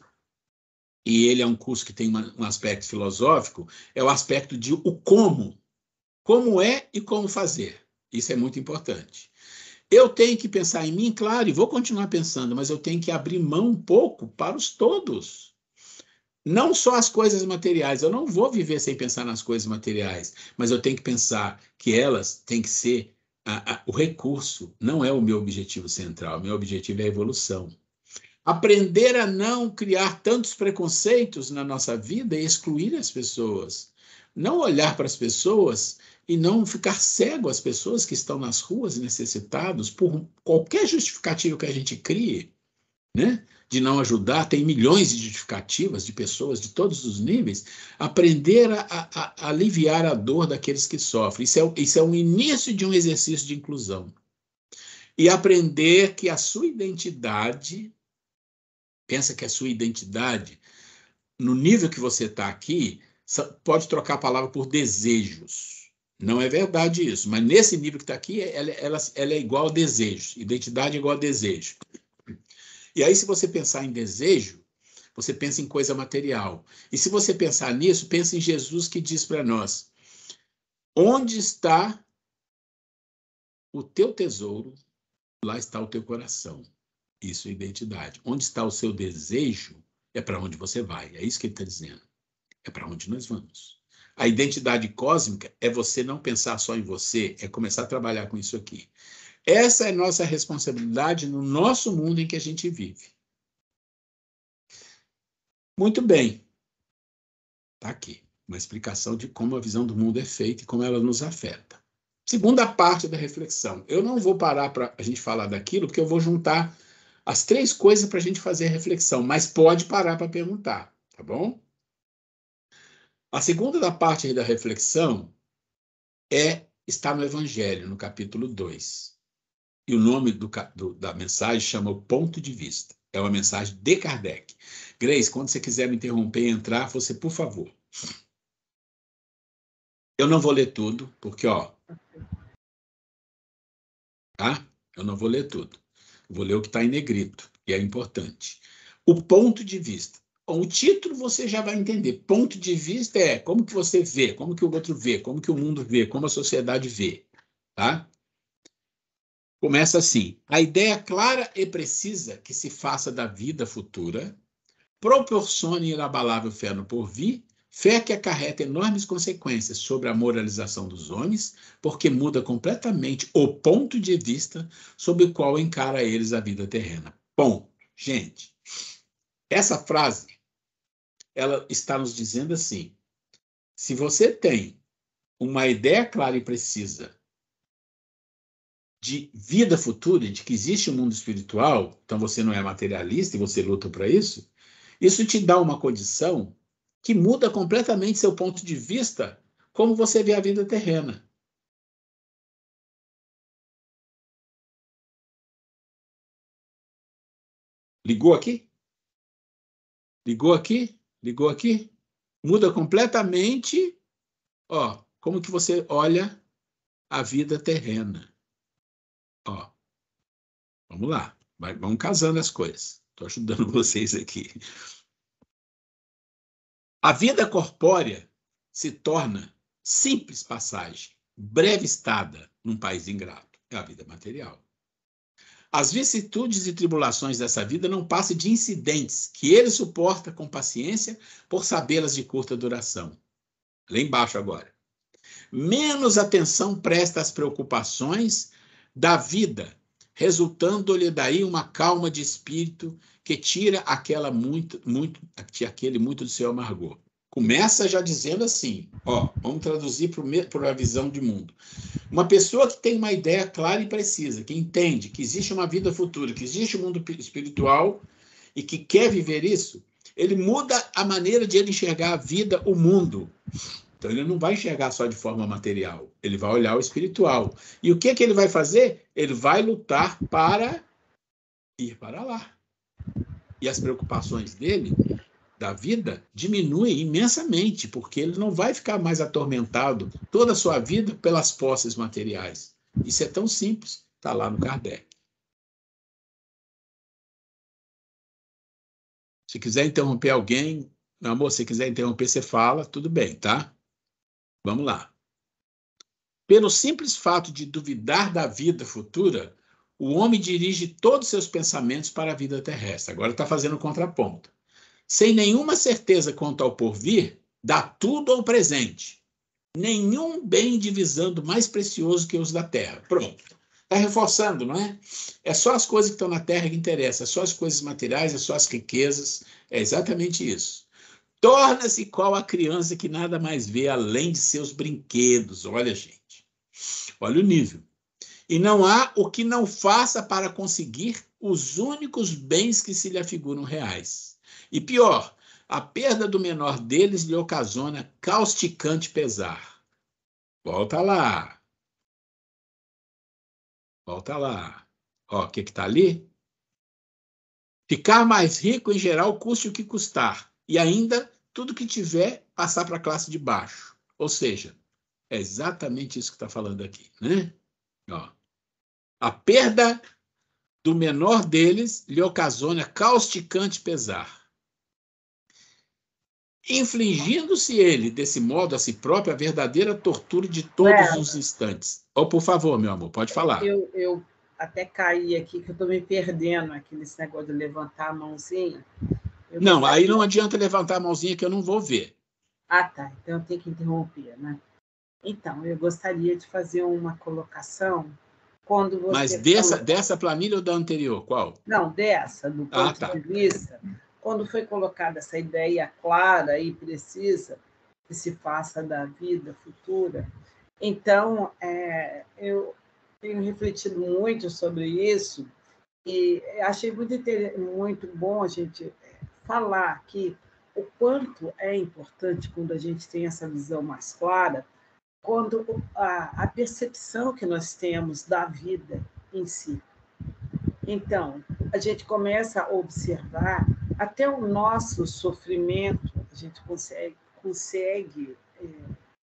e ele é um curso que tem um aspecto filosófico, é o aspecto de o como. Como é e como fazer. Isso é muito importante. Eu tenho que pensar em mim, claro, e vou continuar pensando, mas eu tenho que abrir mão um pouco para os todos. Não só as coisas materiais. Eu não vou viver sem pensar nas coisas materiais, mas eu tenho que pensar que elas têm que ser o recurso, não é o meu objetivo central. O meu objetivo é a evolução. Aprender a não criar tantos preconceitos na nossa vida e excluir as pessoas. Não olhar para as pessoas e não ficar cego às pessoas que estão nas ruas necessitados por qualquer justificativa que a gente crie, né? De não ajudar. Tem milhões de justificativas de pessoas de todos os níveis. Aprender a aliviar a dor daqueles que sofrem. Isso é um início de um exercício de inclusão. E aprender que a sua identidade, pensa que a sua identidade, no nível que você está aqui, pode trocar a palavra por desejos. Não é verdade isso, mas nesse nível que está aqui, ela é igual a desejo. Identidade é igual a desejo. E aí, se você pensar em desejo, você pensa em coisa material. E se você pensar nisso, pensa em Jesus que diz para nós, onde está o teu tesouro, lá está o teu coração. Isso é identidade. Onde está o seu desejo, é para onde você vai. É isso que ele está dizendo. É para onde nós vamos. A identidade cósmica é você não pensar só em você, é começar a trabalhar com isso aqui. Essa é nossa responsabilidade no nosso mundo em que a gente vive. Muito bem. Está aqui uma explicação de como a visão do mundo é feita e como ela nos afeta. Segunda parte da reflexão. Eu não vou parar para a gente falar daquilo, porque eu vou juntar as 3 coisas para a gente fazer a reflexão, mas pode parar para perguntar, tá bom? A segunda parte da reflexão está no Evangelho, no capítulo 2. E o nome da mensagem chama O Ponto de Vista. É uma mensagem de Kardec. Grace, quando você quiser me interromper e entrar, você, por favor. Eu não vou ler tudo, porque, ó... Tá? Eu não vou ler tudo. Vou ler o que está em negrito, que é importante. O ponto de vista. Bom, o título você já vai entender. Ponto de vista é como que você vê, como que o outro vê, como que o mundo vê, como a sociedade vê. Tá? Começa assim. A ideia clara e precisa que se faça da vida futura proporcione inabalável fé no porvir, fé que acarreta enormes consequências sobre a moralização dos homens, porque muda completamente o ponto de vista sob o qual encara eles a vida terrena. Bom, gente, essa frase, ela está nos dizendo assim, se você tem uma ideia clara e precisa de vida futura, de que existe um mundo espiritual, então você não é materialista e você luta para isso, isso te dá uma condição que muda completamente seu ponto de vista, como você vê a vida terrena. Ligou aqui? Ligou aqui? Ligou aqui? Muda completamente, ó, como que você olha a vida terrena. Ó, vamos lá, vamos casando as coisas. Estou ajudando vocês aqui. A vida corpórea se torna simples passagem, breve estada num país ingrato. É a vida material. As vicissitudes e tribulações dessa vida não passam de incidentes que ele suporta com paciência por sabê-las de curta duração. Lá embaixo agora. Menos atenção presta às preocupações da vida, resultando-lhe daí uma calma de espírito que tira aquele muito do seu amargor. Começa já dizendo assim, ó, vamos traduzir para a visão de mundo. Uma pessoa que tem uma ideia clara e precisa, que entende que existe uma vida futura, que existe um mundo espiritual e que quer viver isso, ele muda a maneira de ele enxergar a vida, o mundo. Então, ele não vai enxergar só de forma material, ele vai olhar o espiritual. E o que ele vai fazer? Ele vai lutar para ir para lá. E as preocupações dele, da vida, diminuem imensamente, porque ele não vai ficar mais atormentado toda a sua vida pelas posses materiais. Isso é tão simples, está lá no Kardec. Se quiser interromper alguém, meu amor, se quiser interromper, você fala, tudo bem, tá? Vamos lá. Pelo simples fato de duvidar da vida futura, o homem dirige todos os seus pensamentos para a vida terrestre. Agora está fazendo o contraponto. Sem nenhuma certeza quanto ao porvir, dá tudo ao presente. Nenhum bem divisando mais precioso que os da terra. Pronto. Está reforçando, não é? É só as coisas que estão na terra que interessam, é só as coisas materiais, é só as riquezas. É exatamente isso. Torna-se qual a criança que nada mais vê além de seus brinquedos. Olha, gente. Olha o nível. E não há o que não faça para conseguir os únicos bens que se lhe afiguram reais. E pior, a perda do menor deles lhe ocasiona causticante pesar. Volta lá. Volta lá. Ó, o que está ali? Ficar mais rico, em geral, custe o que custar. E ainda, tudo que tiver, passar para a classe de baixo. Ou seja, é exatamente isso que está falando aqui, né? Ó. A perda do menor deles lhe ocasiona causticante pesar. Infligindo-se ele, desse modo, a si próprio, a verdadeira tortura de todos os instantes. Oh, por favor, meu amor, pode falar. Eu até caí aqui, que eu estou me perdendo aqui nesse negócio de levantar a mãozinha. Não, aí não adianta levantar a mãozinha que eu não vou ver. Ah, tá. Então eu tenho que interromper, né? Então, eu gostaria de fazer uma colocação quando você... Mas dessa planilha ou da anterior? Qual? Não, dessa, do ponto de vista... Quando foi colocada essa ideia clara e precisa que se faça da vida futura, então, eu tenho refletido muito sobre isso e achei muito bom a gente falar aqui o quanto é importante quando a gente tem essa visão mais clara, quando a percepção que nós temos da vida em si. Então, a gente começa a observar até o nosso sofrimento, a gente consegue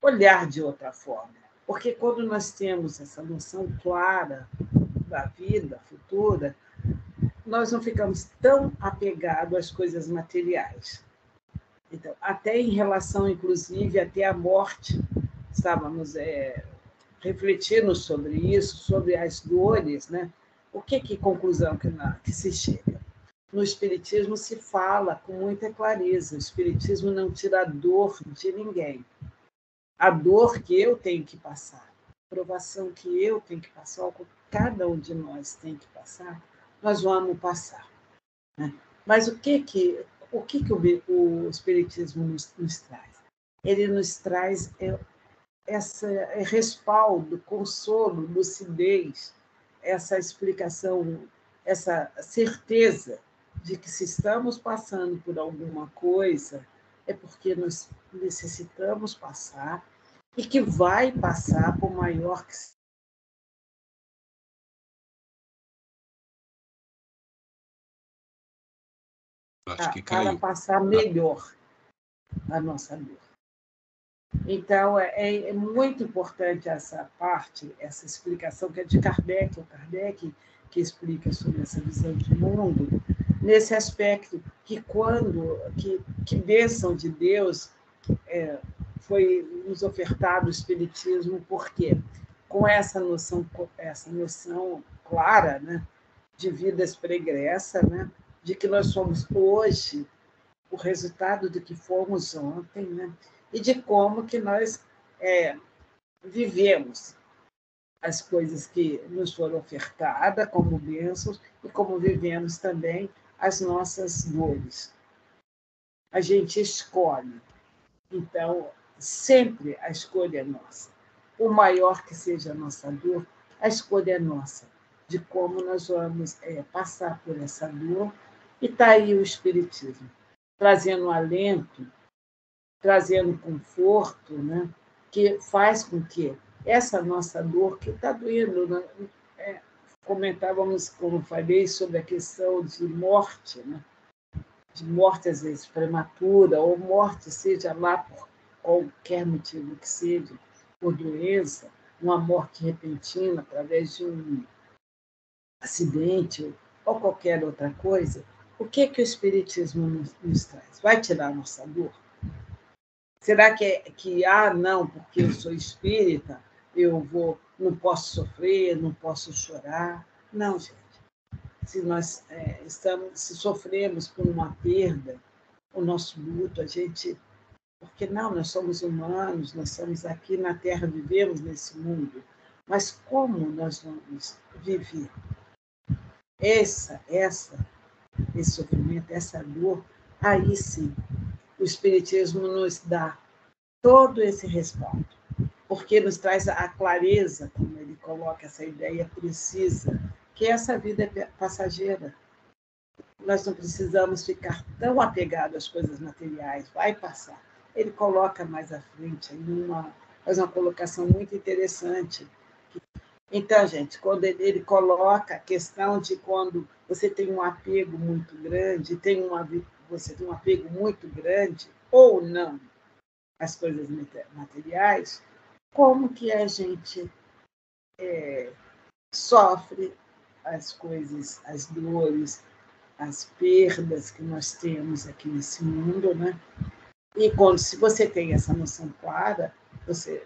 olhar de outra forma. Porque quando nós temos essa noção clara da vida futura, nós não ficamos tão apegados às coisas materiais. Então, até em relação, inclusive, até à morte, estávamos refletindo sobre isso, sobre as dores, né? O que conclusão que se chega? No Espiritismo se fala com muita clareza. O Espiritismo não tira a dor de ninguém. A dor que eu tenho que passar, a provação que eu tenho que passar, que cada um de nós tem que passar, nós vamos passar. Né? Mas o que o Espiritismo nos traz? Ele nos traz esse respaldo, consolo, lucidez, essa explicação, essa certeza de que se estamos passando por alguma coisa, é porque nós necessitamos passar e que vai passar por maior que seja. Acho que caiu. Para passar melhor a nossa dor. Então, é muito importante essa parte, essa explicação que é de Kardec, o Kardec que explica sobre essa visão de mundo, nesse aspecto que bênção de Deus foi nos ofertado o Espiritismo, porque com essa noção clara, né, de vidas pregressa, né, de que nós somos hoje o resultado do que fomos ontem, né, e de como que nós vivemos as coisas que nos foram ofertadas como bênçãos e como vivemos também as nossas dores. A gente escolhe. Então, sempre a escolha é nossa. Por maior que seja a nossa dor, a escolha é nossa, de como nós vamos passar por essa dor. E está aí o Espiritismo, trazendo alento, trazendo conforto, né? Que faz com que essa nossa dor, que está doendo, né? Comentávamos, como falei, sobre a questão de morte, né? De morte, às vezes, prematura, ou morte, seja lá por qualquer motivo que seja, por doença, uma morte repentina através de um acidente ou qualquer outra coisa. O que o Espiritismo nos traz? Vai tirar a nossa dor? Será que não, porque eu sou espírita, não posso sofrer, não posso chorar? Não, gente. Se nós se sofremos por uma perda, o nosso luto, porque não, nós somos humanos, nós estamos aqui na Terra, vivemos nesse mundo, mas como nós vamos viver esse sofrimento, essa dor? Aí sim, o Espiritismo nos dá todo esse respaldo, porque nos traz a clareza, como ele coloca essa ideia precisa, que essa vida é passageira. Nós não precisamos ficar tão apegados às coisas materiais, vai passar. Ele coloca mais à frente, faz uma colocação muito interessante. Então, gente, quando ele coloca a questão de quando você tem um apego muito grande, você tem um apego muito grande, ou não, às coisas materiais, como que a gente sofre as coisas, as dores, as perdas que nós temos aqui nesse mundo, né? E se você tem essa noção clara, você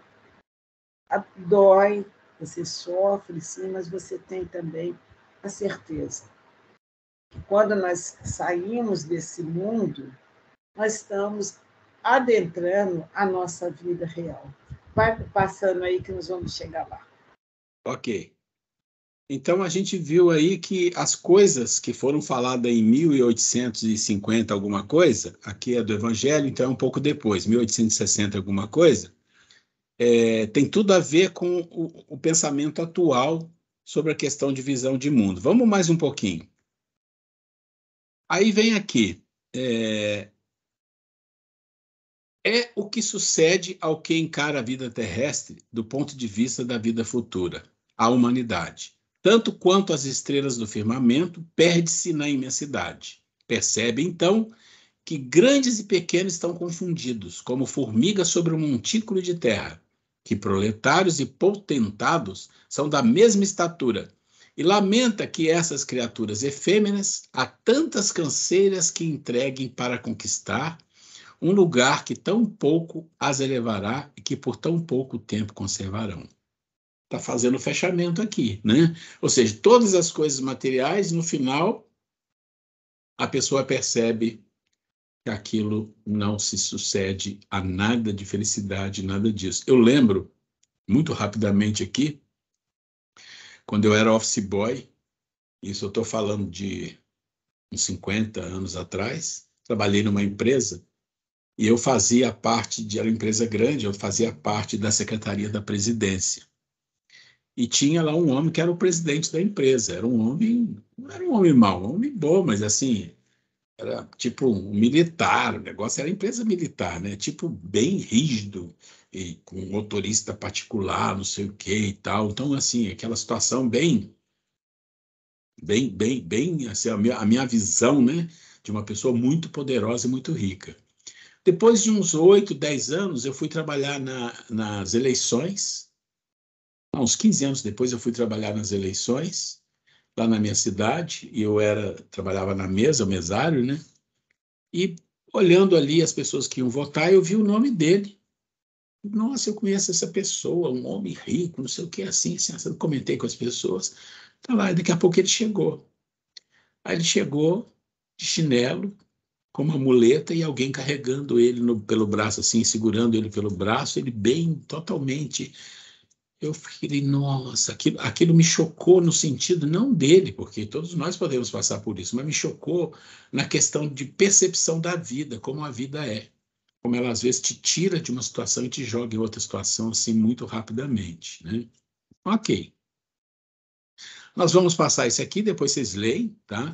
dói, você sofre, sim, mas você tem também a certeza que quando nós saímos desse mundo, nós estamos adentrando a nossa vida real. Vai passando aí que nós vamos chegar lá. Ok. Então, a gente viu aí que as coisas que foram faladas em 1850 alguma coisa, aqui é do Evangelho, então é um pouco depois, 1860 alguma coisa, tem tudo a ver com o pensamento atual sobre a questão de visão de mundo. Vamos mais um pouquinho. Aí vem aqui, o que sucede ao que encara a vida terrestre do ponto de vista da vida futura, a humanidade. Tanto quanto as estrelas do firmamento, perde-se na imensidade. Percebe, então, que grandes e pequenos estão confundidos, como formigas sobre um montículo de terra, que proletários e potentados são da mesma estatura, e lamenta que essas criaturas efêmeras há tantas canseiras que entreguem para conquistar um lugar que tão pouco as elevará e que por tão pouco tempo conservarão. Está fazendo o fechamento aqui, né? Ou seja, todas as coisas materiais, no final, a pessoa percebe que aquilo não se sucede a nada de felicidade, nada disso. Eu lembro, muito rapidamente aqui, quando eu era office boy, isso eu estou falando de uns 50 anos atrás, trabalhei numa empresa e eu fazia parte era uma empresa grande, eu fazia parte da Secretaria da Presidência. E tinha lá um homem que era o presidente da empresa, era um homem, não era um homem mau, um homem bom, mas assim, era tipo um militar, o negócio era empresa militar, né? Tipo bem rígido, e com motorista particular, não sei o que e tal. Então, assim, aquela situação bem, assim, a minha visão, né? De uma pessoa muito poderosa e muito rica. Depois de uns 8, 10 anos, eu fui trabalhar nas eleições. Uns 15 anos depois, eu fui trabalhar nas eleições, lá na minha cidade, e eu trabalhava na mesa, o mesário, né? E olhando ali as pessoas que iam votar, eu vi o nome dele. Nossa, eu conheço essa pessoa, um homem rico, não sei o que, assim, eu comentei com as pessoas. Tá lá, e daqui a pouco ele chegou. Aí ele chegou de chinelo, com uma muleta e alguém carregando ele pelo braço, assim, segurando ele pelo braço, ele bem, totalmente. Eu falei, nossa, aquilo me chocou no sentido não dele, porque todos nós podemos passar por isso, mas me chocou na questão de percepção da vida, como a vida é. Como ela às vezes te tira de uma situação e te joga em outra situação assim muito rapidamente, né? Ok. Nós vamos passar isso aqui, depois vocês leem, tá?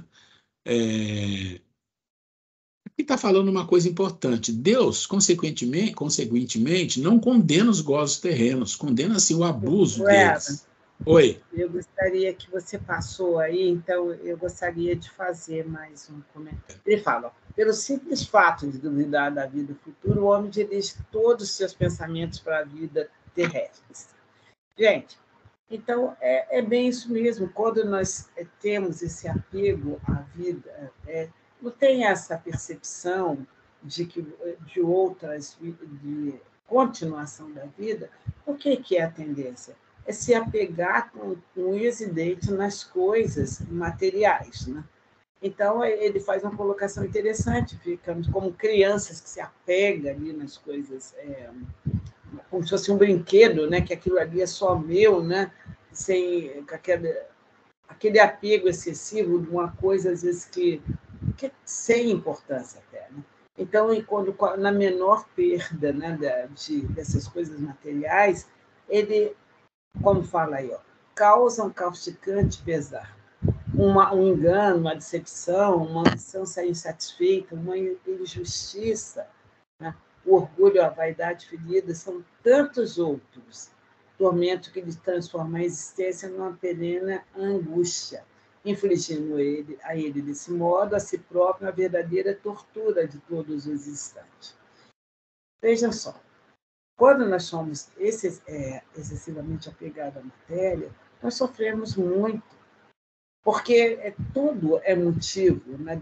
Aqui está falando uma coisa importante. Deus, consequentemente, não condena os gozos terrenos, condena assim o abuso deles. Oi. Eu gostaria que você passou aí, então eu gostaria de fazer mais um comentário. Ele fala, pelo simples fato de duvidar da vida futura, o homem dirige todos os seus pensamentos para a vida terrestre. Gente, então é bem isso mesmo. Quando nós temos esse apego à vida, não tem essa percepção de outras, de continuação da vida, o que é a tendência? É se apegar com evidente nas coisas materiais, né? Então, ele faz uma colocação interessante, ficamos como crianças que se apegam ali nas coisas, como se fosse um brinquedo, né? Que aquilo ali é só meu, né? Sem aquele apego excessivo de uma coisa, às vezes, que sem importância até, né? Então, quando, na menor perda, né, dessas coisas materiais, ele, como fala aí, causa um causticante pesar, um engano, uma decepção, uma ambição insatisfeita, uma injustiça, né? O orgulho, a vaidade ferida, são tantos outros, tormento que lhe transforma a existência numa perene angústia, infligindo a ele, desse modo, a si próprio, a verdadeira tortura de todos os instantes. Vejam só, quando nós somos excessivamente apegados à matéria, nós sofremos muito, porque tudo é motivo, né,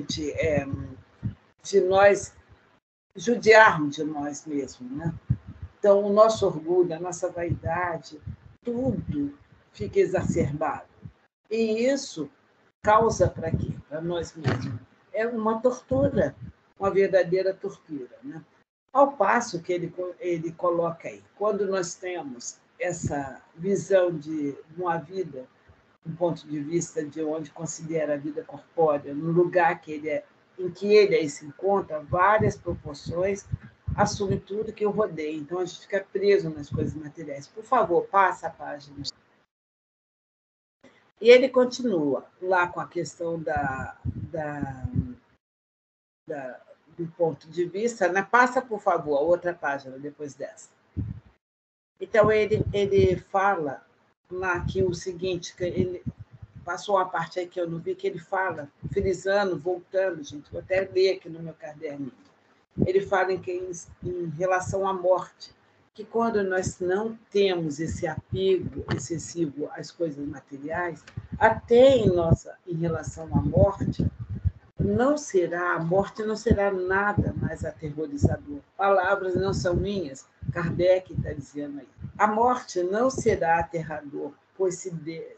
de nós judiarmos de nós mesmos, né? Então, o nosso orgulho, a nossa vaidade, tudo fica exacerbado. E isso causa para quê? Para nós mesmos. É uma tortura, uma verdadeira tortura, né? Ao passo que ele coloca aí, quando nós temos essa visão de uma vida, um ponto de vista de onde considera a vida corpórea, no lugar em que ele se encontra, várias proporções, assume tudo que eu rodeio. Então, a gente fica preso nas coisas materiais. Por favor, passa a página. E ele continua lá com a questão do ponto de vista, né? Passa, por favor, a outra página depois dessa. Então, ele fala lá que o seguinte, que passou uma parte aí que eu não vi, que ele fala, frisando, voltando, gente, vou até ler aqui no meu caderninho. Ele fala em relação à morte, que quando nós não temos esse apego excessivo às coisas materiais, até em relação à morte, a morte não será nada mais aterrorizador. Palavras não são minhas, Kardec está dizendo aí. A morte não será aterrador, pois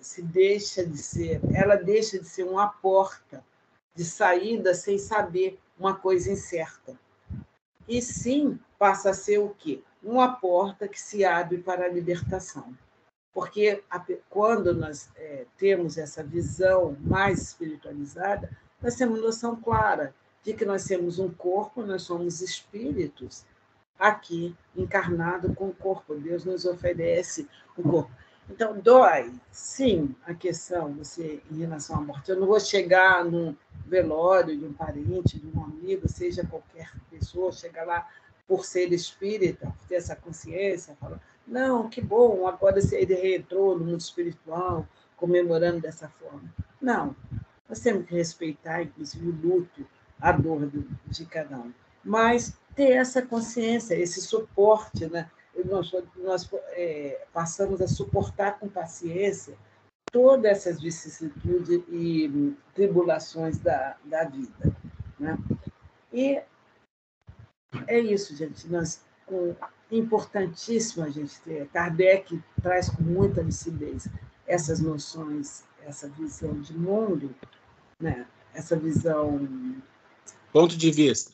ela deixa de ser uma porta de saída sem saber, uma coisa incerta. E sim, passa a ser o quê? Uma porta que se abre para a libertação. Porque quando nós temos essa visão mais espiritualizada, nós temos noção clara de que nós temos um corpo, nós somos espíritos aqui, encarnado com o corpo. Deus nos oferece o corpo. Então, dói, sim, a questão em relação à morte. Eu não vou chegar num velório de um parente, de um amigo, seja qualquer pessoa, chegar lá por ser espírita, por ter essa consciência, falar, não, que bom, agora ele reentrou no mundo espiritual, comemorando dessa forma. Não, nós temos que respeitar, inclusive, o luto, a dor de cada um. Mas ter essa consciência, esse suporte, né? Nós passamos a suportar com paciência todas essas vicissitudes e tribulações da vida. Né? E é isso, gente. Importantíssimo a gente ter. Kardec traz com muita lucidez essas noções, essa visão de mundo, né? Essa visão... Ponto de vista,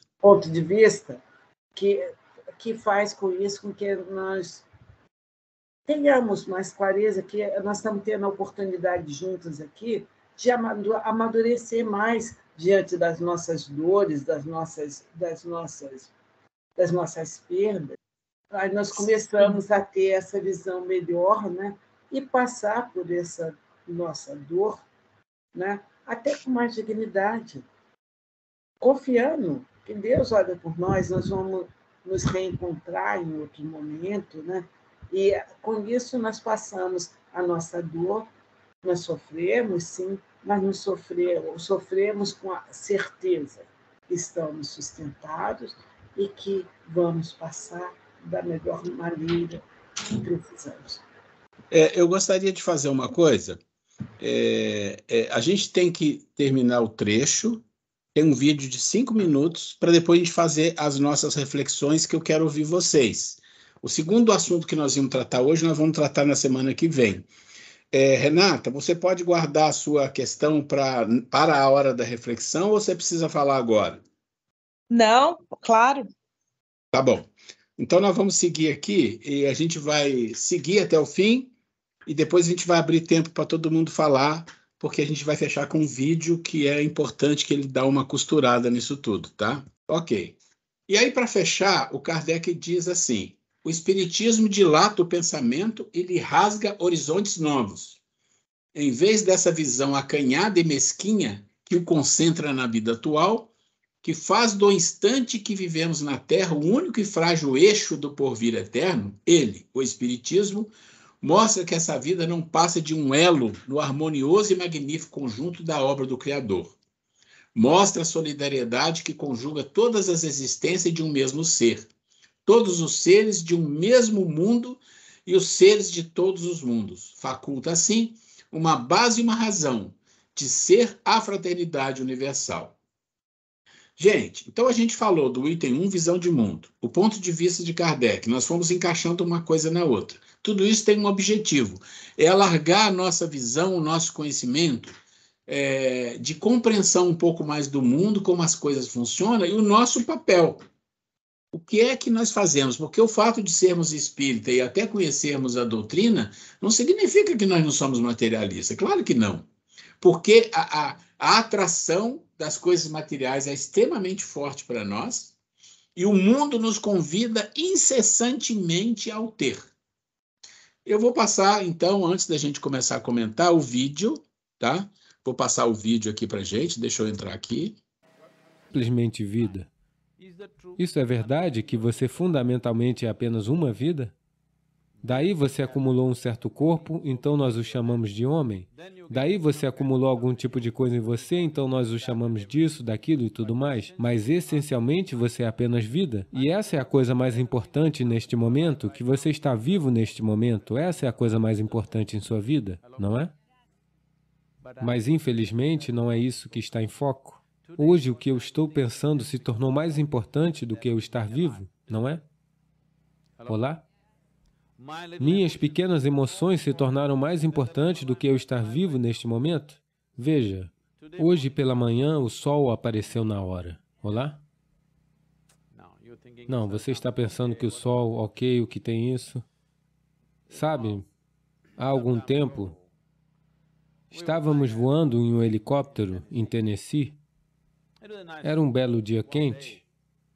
que faz com isso com que nós tenhamos mais clareza, que nós estamos tendo a oportunidade juntos aqui de amadurecer mais diante das nossas dores, das nossas perdas. Aí nós começamos a ter essa visão melhor, né? E passar por essa nossa dor, né? Até com mais dignidade, confiando que Deus olha por nós vamos nos reencontrar em outro momento, né? E com isso nós passamos a nossa dor, nós sofremos, sim, mas não sofremos com a certeza que estamos sustentados e que vamos passar da melhor maneira que precisamos. Eu gostaria de fazer uma coisa. A gente tem que terminar o trecho, tem um vídeo de 5 minutos, para depois a gente fazer as nossas reflexões, que eu quero ouvir vocês. O segundo assunto que nós vamos tratar hoje, nós vamos tratar na semana que vem. Renata, você pode guardar a sua questão para a hora da reflexão, ou você precisa falar agora? Não, claro. Tá bom. Então, nós vamos seguir aqui, e a gente vai seguir até o fim, e depois a gente vai abrir tempo para todo mundo falar, porque a gente vai fechar com um vídeo que é importante que ele dá uma costurada nisso tudo, tá? Ok. E aí, para fechar, o Kardec diz assim: o Espiritismo dilata o pensamento e lhe rasga horizontes novos. Em vez dessa visão acanhada e mesquinha que o concentra na vida atual, que faz do instante que vivemos na Terra o único e frágil eixo do porvir eterno, ele, o Espiritismo, mostra que essa vida não passa de um elo no harmonioso e magnífico conjunto da obra do Criador. Mostra a solidariedade que conjuga todas as existências de um mesmo ser, todos os seres de um mesmo mundo e os seres de todos os mundos. Faculta, assim, uma base e uma razão de ser a fraternidade universal. Gente, então a gente falou do item 1, visão de mundo, o ponto de vista de Kardec, nós fomos encaixando uma coisa na outra. Tudo isso tem um objetivo, é alargar a nossa visão, o nosso conhecimento, de compreensão um pouco mais do mundo, como as coisas funcionam, e o nosso papel. O que é que nós fazemos? Porque o fato de sermos espírita e até conhecermos a doutrina, não significa que nós não somos materialistas, claro que não. Porque a atração das coisas materiais é extremamente forte para nós e o mundo nos convida incessantemente ao ter. Eu vou passar, então, antes da gente começar a comentar, o vídeo, tá? Vou passar o vídeo aqui para a gente, deixa eu entrar aqui. Simplesmente vida. Isso é verdade, que você fundamentalmente é apenas uma vida? Daí você acumulou um certo corpo, então nós o chamamos de homem. Daí você acumulou algum tipo de coisa em você, então nós o chamamos disso, daquilo e tudo mais. Mas essencialmente você é apenas vida. E essa é a coisa mais importante neste momento, que você está vivo neste momento. Essa é a coisa mais importante em sua vida, não é? Mas infelizmente não é isso que está em foco. Hoje o que eu estou pensando se tornou mais importante do que eu estar vivo, não é? Olá? Minhas pequenas emoções se tornaram mais importantes do que eu estar vivo neste momento? Veja, hoje pela manhã o sol apareceu na hora. Olá? Não, você está pensando que o sol, ok, o que tem isso? Sabe, há algum tempo, estávamos voando em um helicóptero em Tennessee. Era um belo dia quente.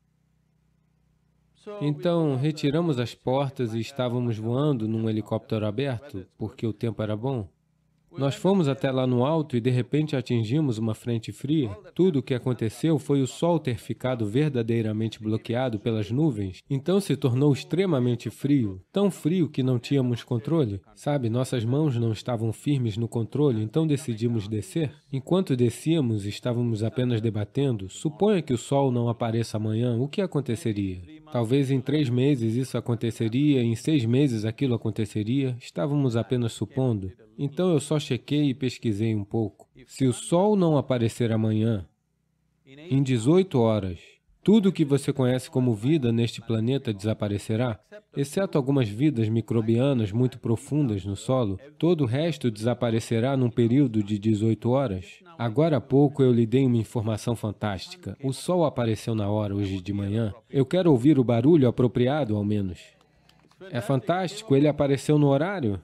Então, retiramos as portas e estávamos voando num helicóptero aberto, porque o tempo era bom. Nós fomos até lá no alto e de repente atingimos uma frente fria. Tudo o que aconteceu foi o sol ter ficado verdadeiramente bloqueado pelas nuvens, então se tornou extremamente frio, tão frio que não tínhamos controle. Sabe, nossas mãos não estavam firmes no controle, então decidimos descer. Enquanto descíamos, estávamos apenas debatendo. Suponha que o sol não apareça amanhã, o que aconteceria? Talvez em 3 meses isso aconteceria, em 6 meses aquilo aconteceria. Estávamos apenas supondo. Então eu só chequei e pesquisei um pouco. Se o sol não aparecer amanhã, em 18 horas, tudo o que você conhece como vida neste planeta desaparecerá, exceto algumas vidas microbianas muito profundas no solo. Todo o resto desaparecerá num período de 18 horas. Agora há pouco eu lhe dei uma informação fantástica. O sol apareceu na hora hoje de manhã. Eu quero ouvir o barulho apropriado, ao menos. É fantástico, ele apareceu no horário.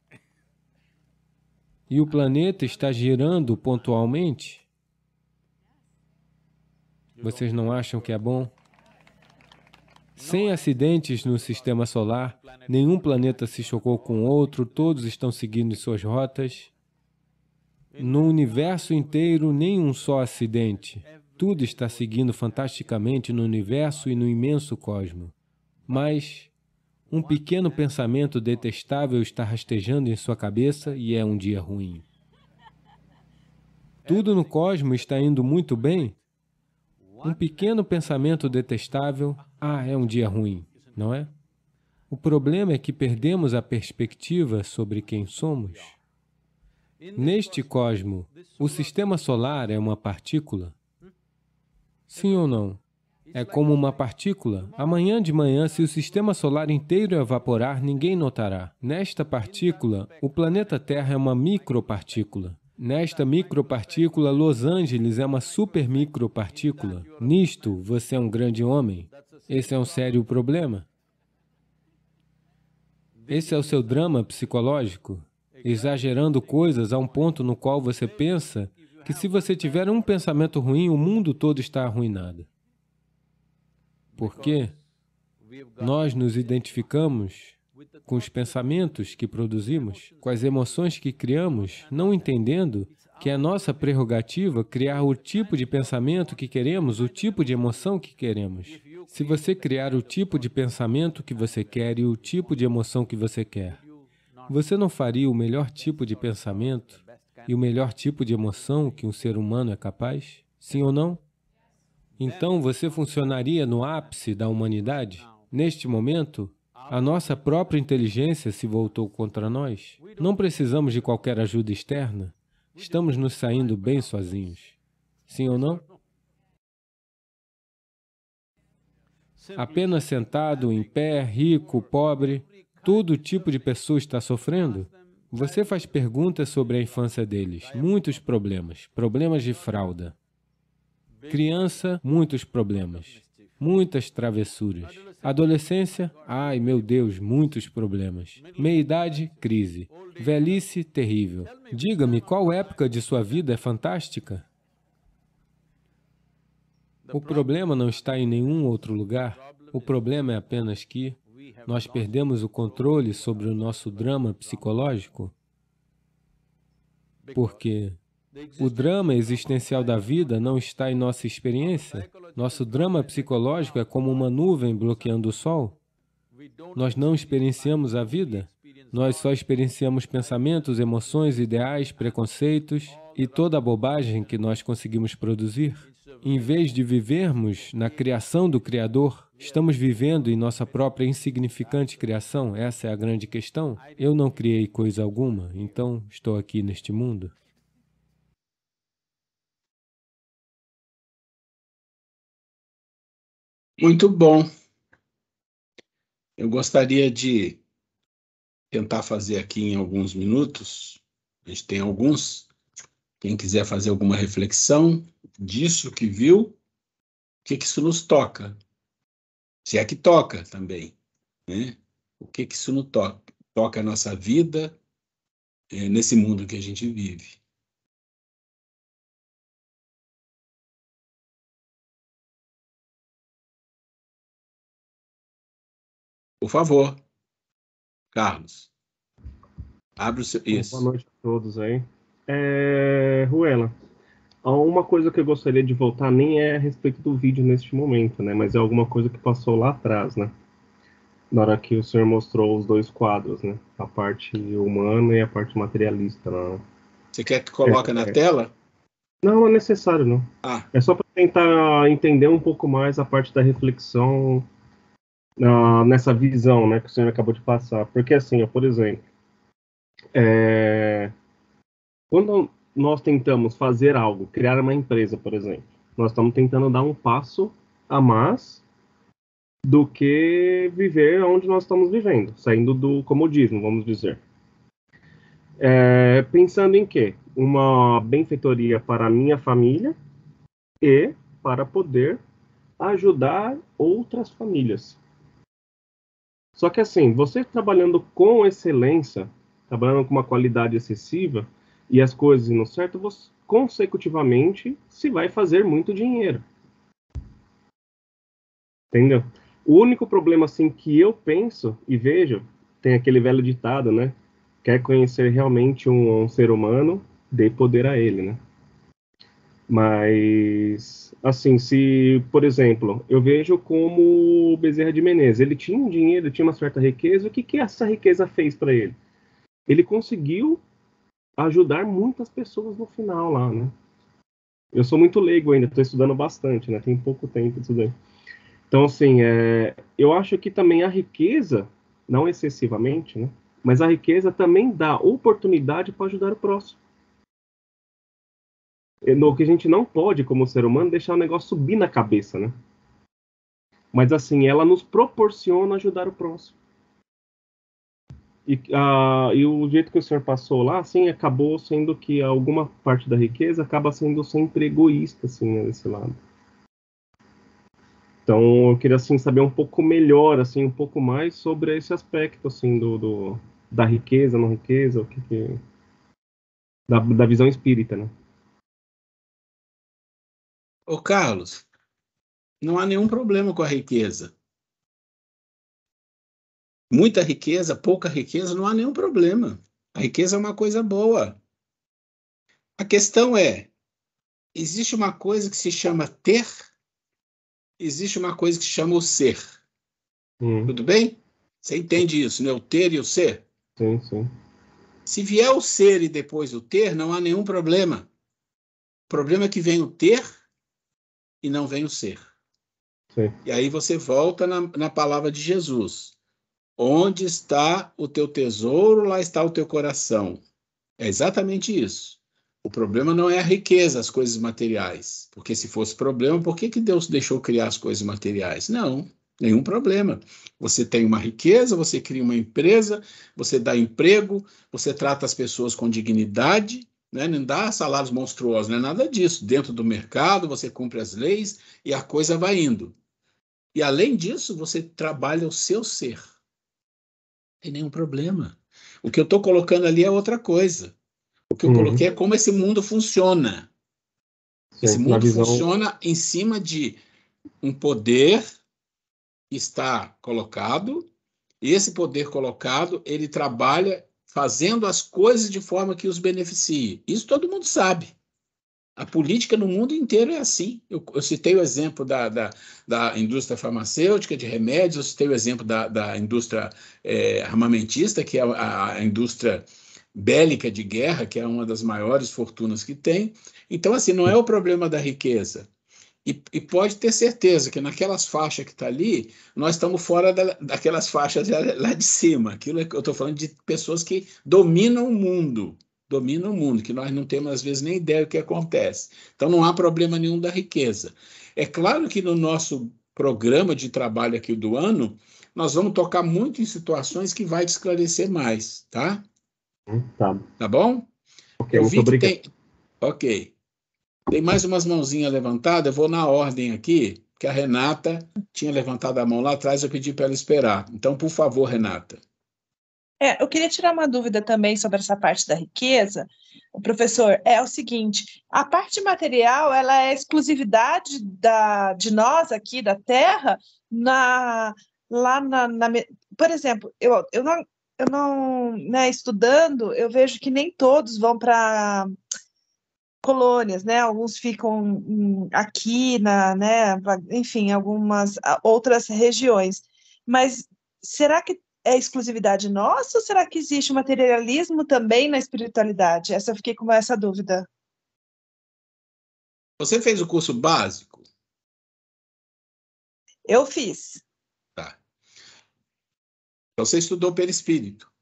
E o planeta está girando pontualmente? Vocês não acham que é bom? Sem acidentes no sistema solar, nenhum planeta se chocou com outro, todos estão seguindo suas rotas. No universo inteiro, nem um só acidente. Tudo está seguindo fantasticamente no universo e no imenso cosmo. Mas um pequeno pensamento detestável está rastejando em sua cabeça e é um dia ruim. Tudo no cosmo está indo muito bem. Um pequeno pensamento detestável, é um dia ruim, não é? O problema é que perdemos a perspectiva sobre quem somos. Neste cosmo, o sistema solar é uma partícula? Sim ou não? É como uma partícula. Amanhã de manhã, se o sistema solar inteiro evaporar, ninguém notará. Nesta partícula, o planeta Terra é uma micropartícula. Nesta micropartícula, Los Angeles é uma supermicropartícula. Nisto, você é um grande homem. Esse é um sério problema. Esse é o seu drama psicológico, exagerando coisas a um ponto no qual você pensa que se você tiver um pensamento ruim, o mundo todo está arruinado. Por quê? Nós nos identificamos com os pensamentos que produzimos, com as emoções que criamos, não entendendo que é nossa prerrogativa criar o tipo de pensamento que queremos, o tipo de emoção que queremos. Se você criar o tipo de pensamento que você quer e o tipo de emoção que você quer, você não faria o melhor tipo de pensamento e o melhor tipo de emoção que um ser humano é capaz? Sim ou não? Então você funcionaria no ápice da humanidade? Neste momento, a nossa própria inteligência se voltou contra nós. Não precisamos de qualquer ajuda externa. Estamos nos saindo bem sozinhos. Sim ou não? Apenas sentado, em pé, rico, pobre, todo tipo de pessoa está sofrendo. Você faz perguntas sobre a infância deles, muitos problemas, problemas de fralda. Criança, muitos problemas, muitas travessuras. Adolescência, ai meu Deus, muitos problemas. Meia-idade, crise. Velhice, terrível. Diga-me, qual época de sua vida é fantástica? O problema não está em nenhum outro lugar. O problema é apenas que nós perdemos o controle sobre o nosso drama psicológico. Porque o drama existencial da vida não está em nossa experiência. Nosso drama psicológico é como uma nuvem bloqueando o sol. Nós não experienciamos a vida? Nós só experienciamos pensamentos, emoções, ideais, preconceitos e toda a bobagem que nós conseguimos produzir. Em vez de vivermos na criação do Criador, estamos vivendo em nossa própria insignificante criação? Essa é a grande questão. Eu não criei coisa alguma, então estou aqui neste mundo. Muito bom. Eu gostaria de tentar fazer aqui em alguns minutos. A gente tem alguns. Quem quiser fazer alguma reflexão disso que viu, o que isso nos toca? Se é que toca também, né? O que isso nos toca? Toca a nossa vida nesse mundo que a gente vive. Por favor, Carlos, abre o seu... Isso. Boa noite a todos aí. Ruela, uma coisa que eu gostaria de voltar nem é a respeito do vídeo neste momento, né? Mas é alguma coisa que passou lá atrás, né? Na hora que o senhor mostrou os dois quadros, né? A parte humana e a parte materialista. Né? Você quer que coloque na tela? Não é necessário, não. É só para tentar entender um pouco mais a parte da reflexão nessa visão, né, que o senhor acabou de passar. Porque assim, por exemplo, quando nós tentamos fazer algo, criar uma empresa, por exemplo, nós estamos tentando dar um passo a mais do que viver onde nós estamos vivendo, saindo do comodismo, vamos dizer. Pensando em quê? Uma benfeitoria para a minha família e para poder ajudar outras famílias. Só que assim, você trabalhando com excelência, trabalhando com uma qualidade excessiva e as coisas indo certo, você consecutivamente se vai fazer muito dinheiro. Entendeu? O único problema assim que eu penso e vejo, tem aquele velho ditado, né? Quer conhecer realmente um ser humano, dê poder a ele, né? Mas, assim, se, por exemplo, eu vejo como o Bezerra de Menezes, ele tinha um dinheiro, tinha uma certa riqueza, o que essa riqueza fez para ele? Ele conseguiu ajudar muitas pessoas no final lá, né? Eu sou muito leigo ainda, estou estudando bastante, né? Tem pouco tempo estudando. Então, assim, eu acho que também a riqueza, não excessivamente, né? Mas a riqueza também dá oportunidade para ajudar o próximo. No que a gente não pode, como ser humano, deixar o negócio subir na cabeça, né? Mas, assim, ela nos proporciona ajudar o próximo. E o jeito que o senhor passou lá, assim, acabou sendo que alguma parte da riqueza acaba sendo sempre egoísta, assim, né, desse lado. Então, eu queria, assim, saber um pouco melhor, assim, um pouco mais sobre esse aspecto, assim, da riqueza, não riqueza, da visão espírita, né? Ô, Carlos, não há nenhum problema com a riqueza. Muita riqueza, pouca riqueza, não há nenhum problema. A riqueza é uma coisa boa. A questão é, existe uma coisa que se chama ter, existe uma coisa que se chama o ser. Tudo bem? Você entende isso, né? O ter e o ser? Sim, sim. Se vier o ser e depois o ter, não há nenhum problema. O problema é que vem o ter e não vem o ser. Sim. E aí você volta na palavra de Jesus. Onde está o teu tesouro, lá está o teu coração. É exatamente isso. O problema não é a riqueza, as coisas materiais. Porque se fosse problema, por que Deus deixou criar as coisas materiais? Não, nenhum problema. Você tem uma riqueza, você cria uma empresa, você dá emprego, você trata as pessoas com dignidade, né? Não dá salários monstruosos, não é nada disso. Dentro do mercado, você cumpre as leis e a coisa vai indo. E, além disso, você trabalha o seu ser. Não tem nenhum problema. O que eu estou colocando ali é outra coisa. O que eu coloquei é como esse mundo funciona. Sim, esse mundo funciona em cima de um poder que está colocado, e esse poder colocado, ele trabalha fazendo as coisas de forma que os beneficie. Isso todo mundo sabe. A política no mundo inteiro é assim. Eu citei o exemplo da indústria farmacêutica, de remédios, eu citei o exemplo da indústria armamentista, que é a indústria bélica de guerra, que é uma das maiores fortunas que tem. Então, assim, não é o problema da riqueza. E pode ter certeza que naquelas faixas que está ali, nós estamos fora daquelas faixas lá de cima. Aquilo que eu estou falando de pessoas que dominam o mundo, que nós não temos, às vezes, nem ideia do que acontece. Então, não há problema nenhum da riqueza. É claro que no nosso programa de trabalho aqui do ano, nós vamos tocar muito em situações que vai te esclarecer mais, tá? Tá. Tá bom? Ok, Eu muito vi que obrigado. tem... Ok. Tem mais umas mãozinhas levantadas, eu vou na ordem aqui, que a Renata tinha levantado a mão lá atrás, eu pedi para ela esperar. Então, por favor, Renata. Eu queria tirar uma dúvida também sobre essa parte da riqueza. O professor, é o seguinte, a parte material, ela é exclusividade de nós aqui da Terra, por exemplo, eu não, né, estudando, eu vejo que nem todos vão para colônias, né? Alguns ficam aqui né? Enfim, algumas outras regiões. Mas será que é exclusividade nossa ou será que existe materialismo também na espiritualidade? Eu fiquei com essa dúvida. Você fez o curso básico? Eu fiz. Tá. Então, você estudou perispírito?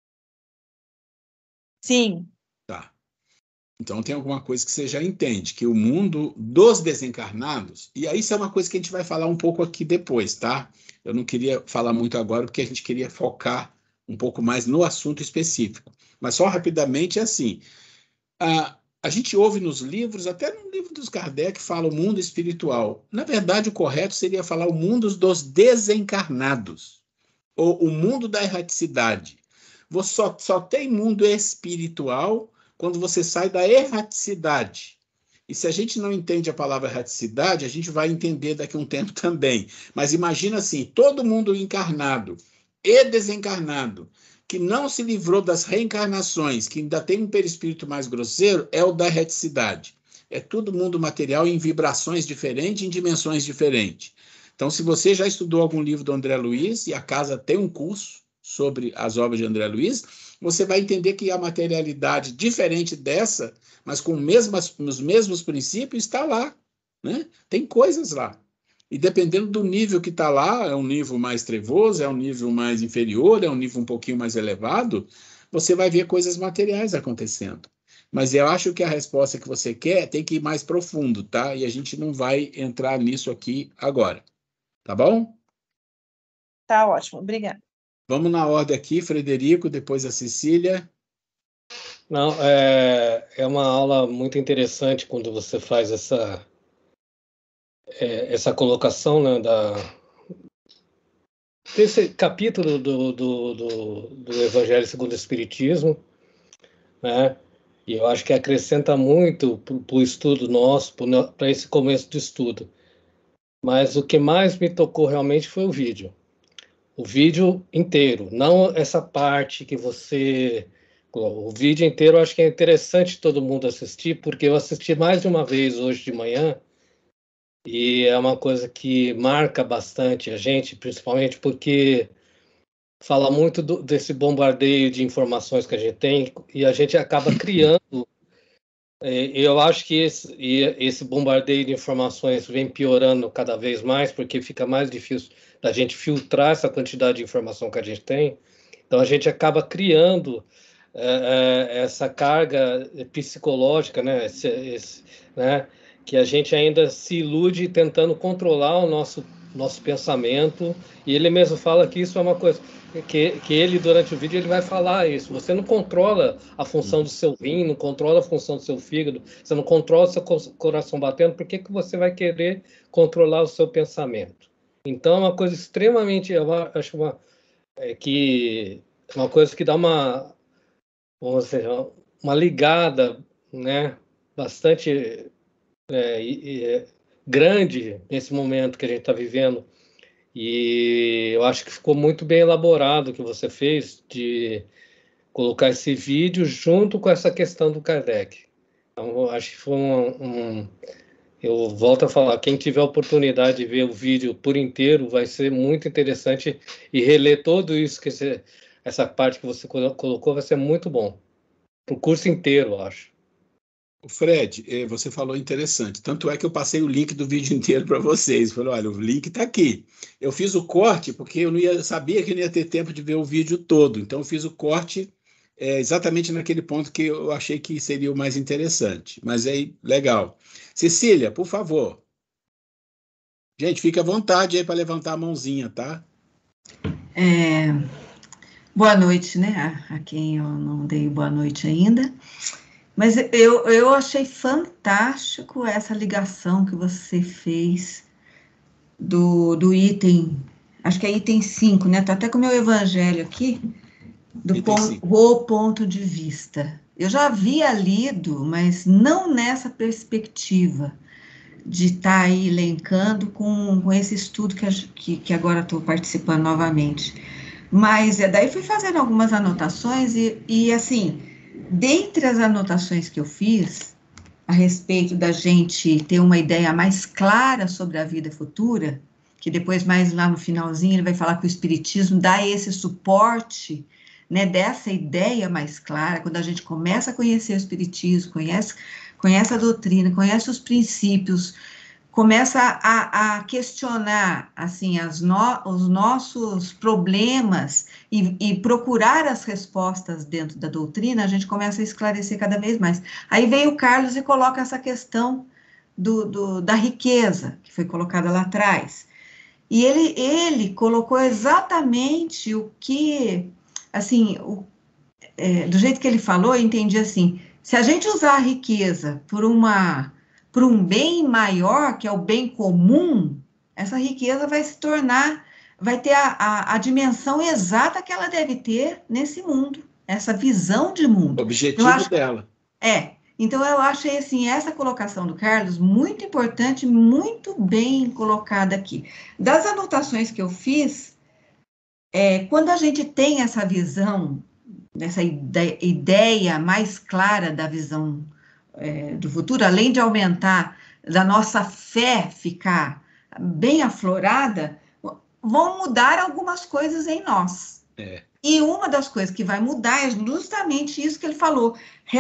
Sim. Tá. Então, tem alguma coisa que você já entende, que o mundo dos desencarnados, e aí isso é uma coisa que a gente vai falar um pouco aqui depois, tá? Eu não queria falar muito agora, porque a gente queria focar um pouco mais no assunto específico. Mas só rapidamente é assim, a gente ouve nos livros, até no livro dos Kardec, fala o mundo espiritual. Na verdade, o correto seria falar o mundo dos desencarnados, ou o mundo da erraticidade. Você só tem mundo espiritual quando você sai da erraticidade. E se a gente não entende a palavra erraticidade, a gente vai entender daqui a um tempo também. Mas imagina assim, todo mundo encarnado e desencarnado, que não se livrou das reencarnações, que ainda tem um perispírito mais grosseiro, é o da erraticidade. É tudo mundo material em vibrações diferentes, em dimensões diferentes. Então, se você já estudou algum livro do André Luiz, e a casa tem um curso sobre as obras de André Luiz, você vai entender que a materialidade diferente dessa, mas com os mesmos princípios, está lá. Né? Tem coisas lá. E dependendo do nível que está lá, é um nível mais trevoso, é um nível mais inferior, é um nível um pouquinho mais elevado, você vai ver coisas materiais acontecendo. Mas eu acho que a resposta que você quer tem que ir mais profundo, tá? E a gente não vai entrar nisso aqui agora. Tá bom? Tá ótimo, obrigada. Vamos na ordem aqui, Frederico, depois a Cecília. Não, é uma aula muito interessante quando você faz essa colocação, né, desse capítulo do Evangelho segundo o Espiritismo, né? E eu acho que acrescenta muito para o estudo nosso, para esse começo de estudo. Mas o que mais me tocou realmente foi o vídeo. O vídeo inteiro, não essa parte que você... O vídeo inteiro eu acho que é interessante todo mundo assistir, porque eu assisti mais de uma vez hoje de manhã, e é uma coisa que marca bastante a gente, principalmente porque fala muito desse bombardeio de informações que a gente tem, e a gente acaba criando. Eu acho que esse bombardeio de informações vem piorando cada vez mais, porque fica mais difícil da gente filtrar essa quantidade de informação que a gente tem. Então, a gente acaba criando essa carga psicológica, né? Né? Que a gente ainda se ilude tentando controlar o nosso pensamento. E ele mesmo fala que isso é uma coisa... Que ele, durante o vídeo, ele vai falar isso. Você não controla a função do seu rim, não controla a função do seu fígado, você não controla o seu coração batendo, por que você vai querer controlar o seu pensamento? Então, é uma coisa extremamente, eu acho uma coisa que dá vamos dizer, uma ligada, né, bastante grande nesse momento que a gente está vivendo. E eu acho que ficou muito bem elaborado o que você fez de colocar esse vídeo junto com essa questão do Kardec. Então, acho que foi eu volto a falar, quem tiver a oportunidade de ver o vídeo por inteiro, vai ser muito interessante, e reler tudo isso, essa parte que você colocou, vai ser muito bom. O curso inteiro, eu acho. Fred, você falou interessante. Tanto é que eu passei o link do vídeo inteiro para vocês. Falei, olha, o link está aqui. Eu fiz o corte porque eu sabia que não ia ter tempo de ver o vídeo todo. Então, eu fiz o corte exatamente naquele ponto que eu achei que seria o mais interessante. Mas aí, legal. Cecília, por favor. Gente, fica à vontade aí para levantar a mãozinha, tá? Boa noite, né? A quem eu não dei boa noite ainda. Mas eu achei fantástico essa ligação que você fez do item, acho que é item 5, né? Tá até com o meu evangelho aqui, o ponto de vista. Eu já havia lido, mas não nessa perspectiva de estar aí elencando com esse estudo que agora estou participando novamente. Mas daí fui fazendo algumas anotações e assim, dentre as anotações que eu fiz a respeito da gente ter uma ideia mais clara sobre a vida futura, que depois mais lá no finalzinho ele vai falar que o Espiritismo dá esse suporte, né, dessa ideia mais clara, quando a gente começa a conhecer o Espiritismo, conhece a doutrina, conhece os princípios, começa a questionar assim, os nossos problemas e procurar as respostas dentro da doutrina, a gente começa a esclarecer cada vez mais. Aí vem o Carlos e coloca essa questão da riqueza, que foi colocada lá atrás. E ele colocou exatamente o que, assim, do jeito que ele falou, eu entendi assim, se a gente usar a riqueza por um bem maior, que é o bem comum, essa riqueza vai se tornar, vai ter a dimensão exata que ela deve ter nesse mundo, essa visão de mundo. O objetivo dela. Então eu achei assim, essa colocação do Carlos muito importante, muito bem colocada aqui. Das anotações que eu fiz, quando a gente tem essa visão, essa ideia mais clara da visão do futuro, além de aumentar, da nossa fé ficar bem aflorada, vão mudar algumas coisas em nós. E uma das coisas que vai mudar é justamente isso que ele falou,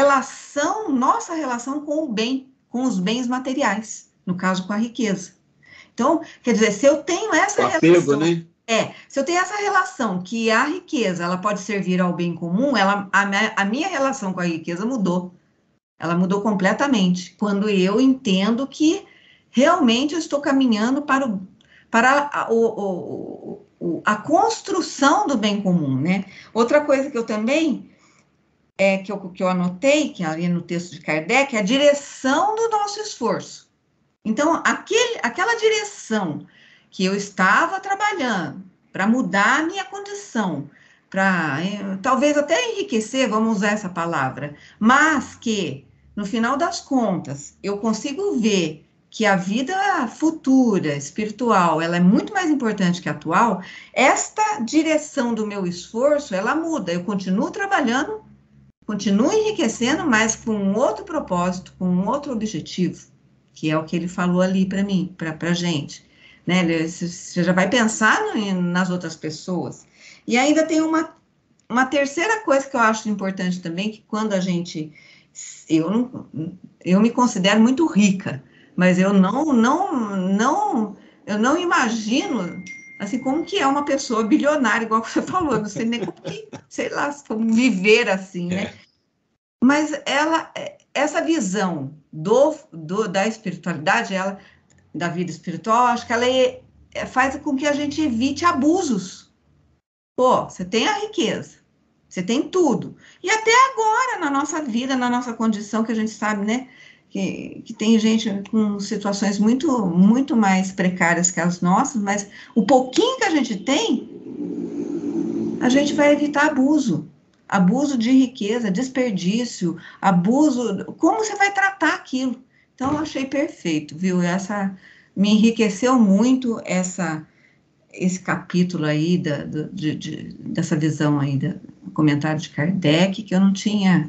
nossa relação com o bem, com os bens materiais, no caso com a riqueza. Então, quer dizer, se eu tenho essa relação... né? Se eu tenho essa relação que a riqueza, ela pode servir ao bem comum, a minha relação com a riqueza mudou. Ela mudou completamente, quando eu entendo que realmente eu estou caminhando para a construção do bem comum, né? Outra coisa que eu também, que eu anotei, que ali no texto de Kardec, é a direção do nosso esforço. Então, aquela direção que eu estava trabalhando para mudar a minha condição, para talvez até enriquecer, vamos usar essa palavra, mas que, no final das contas, eu consigo ver que a vida futura, espiritual, ela é muito mais importante que a atual, esta direção do meu esforço, ela muda. Eu continuo trabalhando, continuo enriquecendo, mas com um outro propósito, com um outro objetivo, que é o que ele falou ali para mim, para a gente. Né? Você já vai pensar nas outras pessoas. E ainda tem uma terceira coisa que eu acho importante também, que quando a gente... Eu me considero muito rica, mas eu não imagino, assim, como que é uma pessoa bilionária, igual você falou, eu não sei nem como que, sei lá, como viver assim, né? Mas essa visão da espiritualidade, da vida espiritual, acho que ela faz com que a gente evite abusos. Pô, você tem a riqueza, você tem tudo. E até agora, na nossa vida, na nossa condição, que a gente sabe, né, que tem gente com situações muito, muito mais precárias que as nossas, mas o pouquinho que a gente tem, a gente vai evitar abuso de riqueza, desperdício, abuso, como você vai tratar aquilo? Então, eu achei perfeito, viu? Me enriqueceu muito esse capítulo aí dessa visão aí do comentário de Kardec, que eu não tinha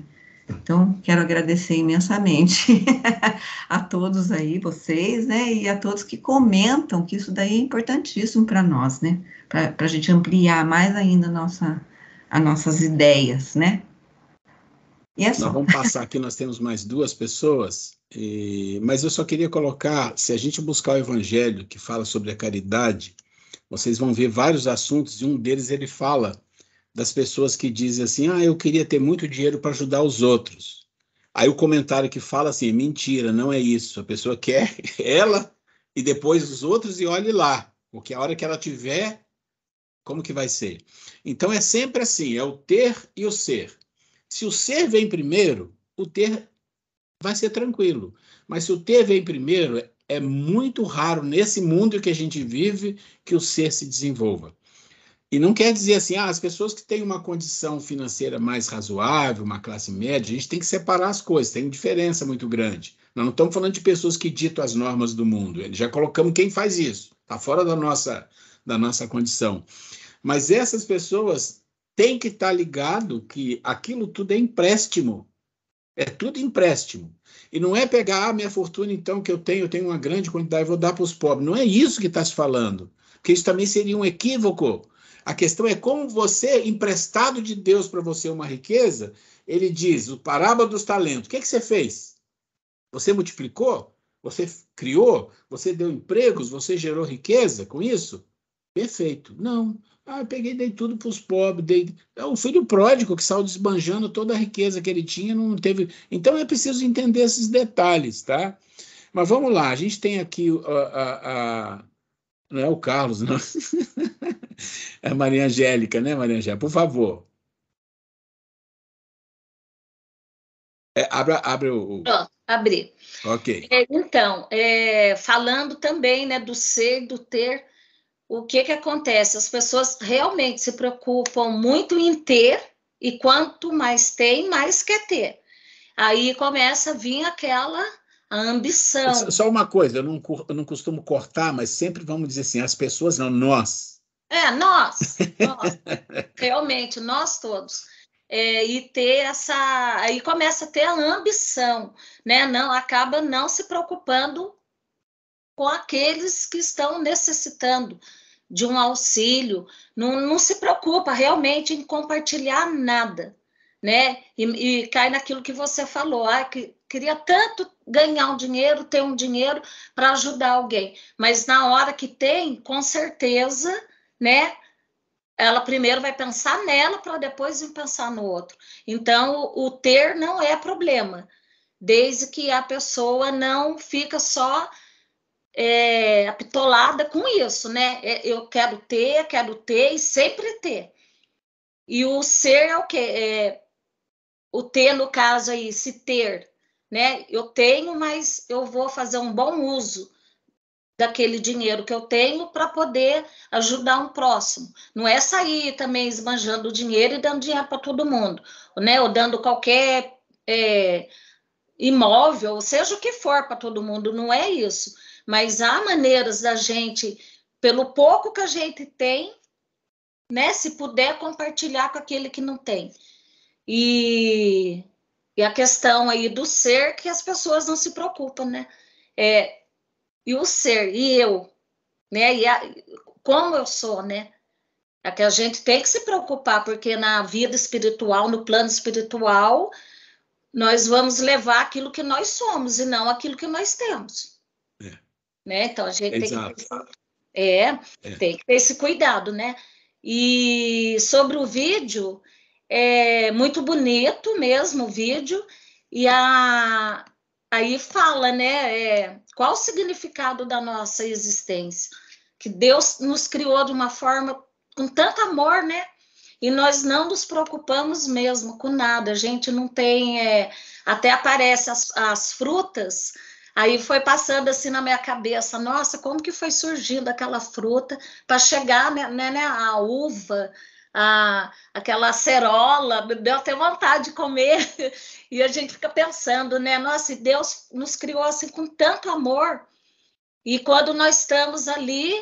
Então, quero agradecer imensamente a todos aí, vocês, né, e a todos que comentam, que isso daí é importantíssimo para nós, né, para a gente ampliar mais ainda as nossas ideias, né. E é só. Nós vamos passar aqui, nós temos mais 2 pessoas, mas eu só queria colocar, se a gente buscar o evangelho que fala sobre a caridade, vocês vão ver vários assuntos, e um deles ele fala das pessoas que dizem assim, eu queria ter muito dinheiro para ajudar os outros. Aí o comentário que fala assim, mentira, não é isso, a pessoa quer ela e depois os outros e olhe lá, porque a hora que ela tiver, como que vai ser? Então é sempre assim, é o ter e o ser. Se o ser vem primeiro, o ter vai ser tranquilo. Mas se o ter vem primeiro, é muito raro nesse mundo que a gente vive que o ser se desenvolva. E não quer dizer assim, as pessoas que têm uma condição financeira mais razoável, uma classe média, a gente tem que separar as coisas, tem diferença muito grande. Nós não estamos falando de pessoas que ditam as normas do mundo, já colocamos quem faz isso, está fora da nossa condição. Mas essas pessoas têm que estar ligado que aquilo tudo é empréstimo. É tudo empréstimo. E não é pegar a minha fortuna, então, que eu tenho uma grande quantidade, vou dar para os pobres. Não é isso que está se falando. Porque isso também seria um equívoco. A questão é como você, emprestado de Deus para você uma riqueza, ele diz, o parábola dos talentos. O que você fez? Você multiplicou? Você criou? Você deu empregos? Você gerou riqueza com isso? Perfeito. Não. Eu peguei e dei tudo para os pobres. É o filho pródigo que saiu desbanjando toda a riqueza que ele tinha, não teve. Então é preciso entender esses detalhes, tá? Mas vamos lá, a gente tem aqui não é o Carlos, não. É a Maria Angélica, né, Maria Angélica? Por favor. Abre o. Pronto, abri. Ok. Então, falando também, né, do ser, do ter, o que acontece? As pessoas realmente se preocupam muito em ter, e quanto mais tem, mais quer ter. Aí começa a vir aquela ambição. Só uma coisa, eu não costumo cortar, mas sempre vamos dizer assim, as pessoas não, nós. Nós, realmente, nós todos. E ter aí começa a ter a ambição, né? Acaba não se preocupando com aqueles que estão necessitando de um auxílio, não se preocupa realmente em compartilhar nada, né? E cai naquilo que você falou, que queria tanto ganhar um dinheiro, ter um dinheiro para ajudar alguém, mas na hora que tem, com certeza, né? Ela primeiro vai pensar nela para depois vir pensar no outro. Então, o ter não é problema, desde que a pessoa não fica só apitolada com isso, né? Eu quero ter e sempre ter. E o ser é o quê? O ter, no caso aí, se ter, né? Eu tenho, mas eu vou fazer um bom uso daquele dinheiro que eu tenho para poder ajudar um próximo. Não é sair também esbanjando dinheiro e dando dinheiro para todo mundo, né? Ou dando qualquer imóvel, seja o que for para todo mundo, não é isso. Mas há maneiras da gente, pelo pouco que a gente tem, né, se puder compartilhar com aquele que não tem. E a questão aí do ser, que as pessoas não se preocupam, né? E o ser, e eu, né? Como eu sou, né? É que a gente tem que se preocupar, porque na vida espiritual, no plano espiritual, nós vamos levar aquilo que nós somos e não aquilo que nós temos. Né? Então, a gente tem que ter esse cuidado, né? E sobre o vídeo, é muito bonito mesmo o vídeo, e aí fala, né? Qual o significado da nossa existência? Que Deus nos criou de uma forma com tanto amor, né? E nós não nos preocupamos mesmo com nada. A gente não tem... até aparece as frutas, aí foi passando assim na minha cabeça, nossa, como que foi surgindo aquela fruta para chegar, né, a uva, aquela acerola, deu até vontade de comer. E a gente fica pensando, né, nossa, Deus nos criou assim com tanto amor. E quando nós estamos ali,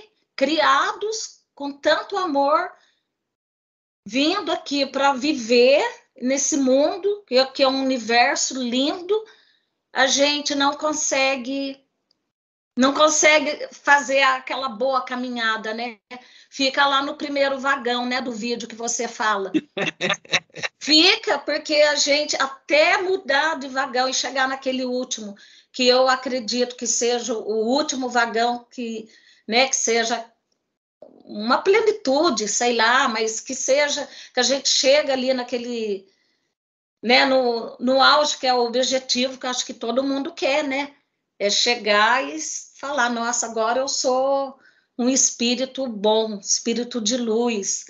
criados com tanto amor, vindo aqui para viver, nesse mundo, que é um universo lindo, a gente não consegue fazer aquela boa caminhada, né? Fica lá no primeiro vagão, né, do vídeo que você fala. Fica, porque a gente, até mudar de vagão e chegar naquele último, que eu acredito que seja o último vagão, que seja uma plenitude, sei lá, mas que a gente chega ali naquele, né, no auge, que é o objetivo que eu acho que todo mundo quer, né? É chegar e falar, nossa, agora eu sou um espírito bom, espírito de luz,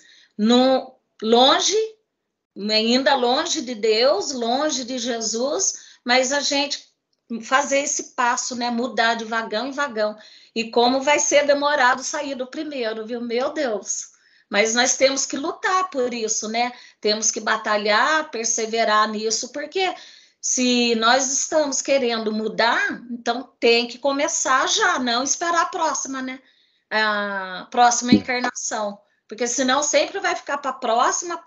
ainda longe de Deus, longe de Jesus, mas a gente fazer esse passo, né? Mudar de vagão em vagão. E como vai ser demorado sair do primeiro, viu? Meu Deus! Mas nós temos que lutar por isso, né? Temos que batalhar, perseverar nisso, porque se nós estamos querendo mudar, então tem que começar já, não esperar a próxima, né? A próxima encarnação. Porque senão sempre vai ficar para a próxima,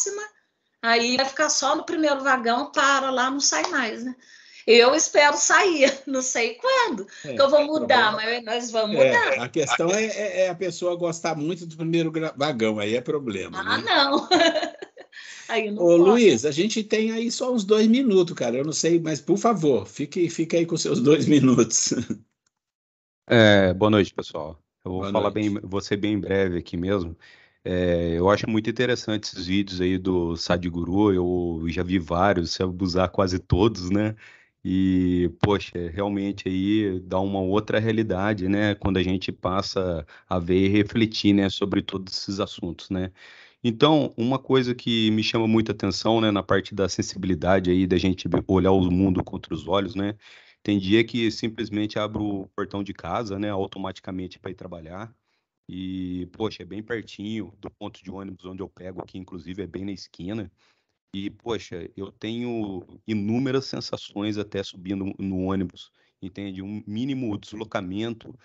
aí vai ficar só no primeiro vagão, para lá, não sai mais, né? Eu espero sair, não sei quando, que eu vou mudar, mas nós vamos mudar. A questão é a pessoa gostar muito do primeiro vagão, aí é problema, né? Não. Aí não Ô, pode. Luiz, a gente tem aí só uns 2 minutos, cara. Eu não sei, mas por favor, fique aí com seus 2 minutos. Boa noite, pessoal. Eu vou Boa falar noite. vou ser bem breve aqui mesmo. Eu acho muito interessante esses vídeos aí do Sadhguru, eu já vi vários, se abusar quase todos, né? E, poxa, realmente aí dá uma outra realidade, né? Quando a gente passa a ver e refletir, né, sobre todos esses assuntos, né? Então, uma coisa que me chama muita atenção, né, na parte da sensibilidade aí, da gente olhar o mundo com outros olhos, né? Tem dia que simplesmente abro o portão de casa, né, automaticamente para ir trabalhar. E, poxa, é bem pertinho do ponto de ônibus onde eu pego aqui, inclusive é bem na esquina. E, poxa, eu tenho inúmeras sensações até subindo no ônibus, entende? Um mínimo deslocamento,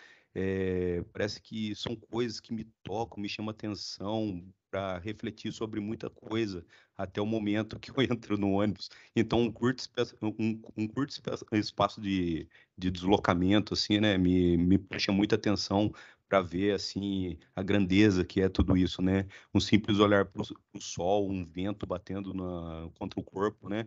parece que são coisas que me tocam, me chamam atenção para refletir sobre muita coisa até o momento que eu entro no ônibus. Então, um curto espaço de deslocamento, assim, né, me puxa muita atenção para ver, assim, a grandeza que é tudo isso, né? Um simples olhar para o sol, um vento batendo contra o corpo, né?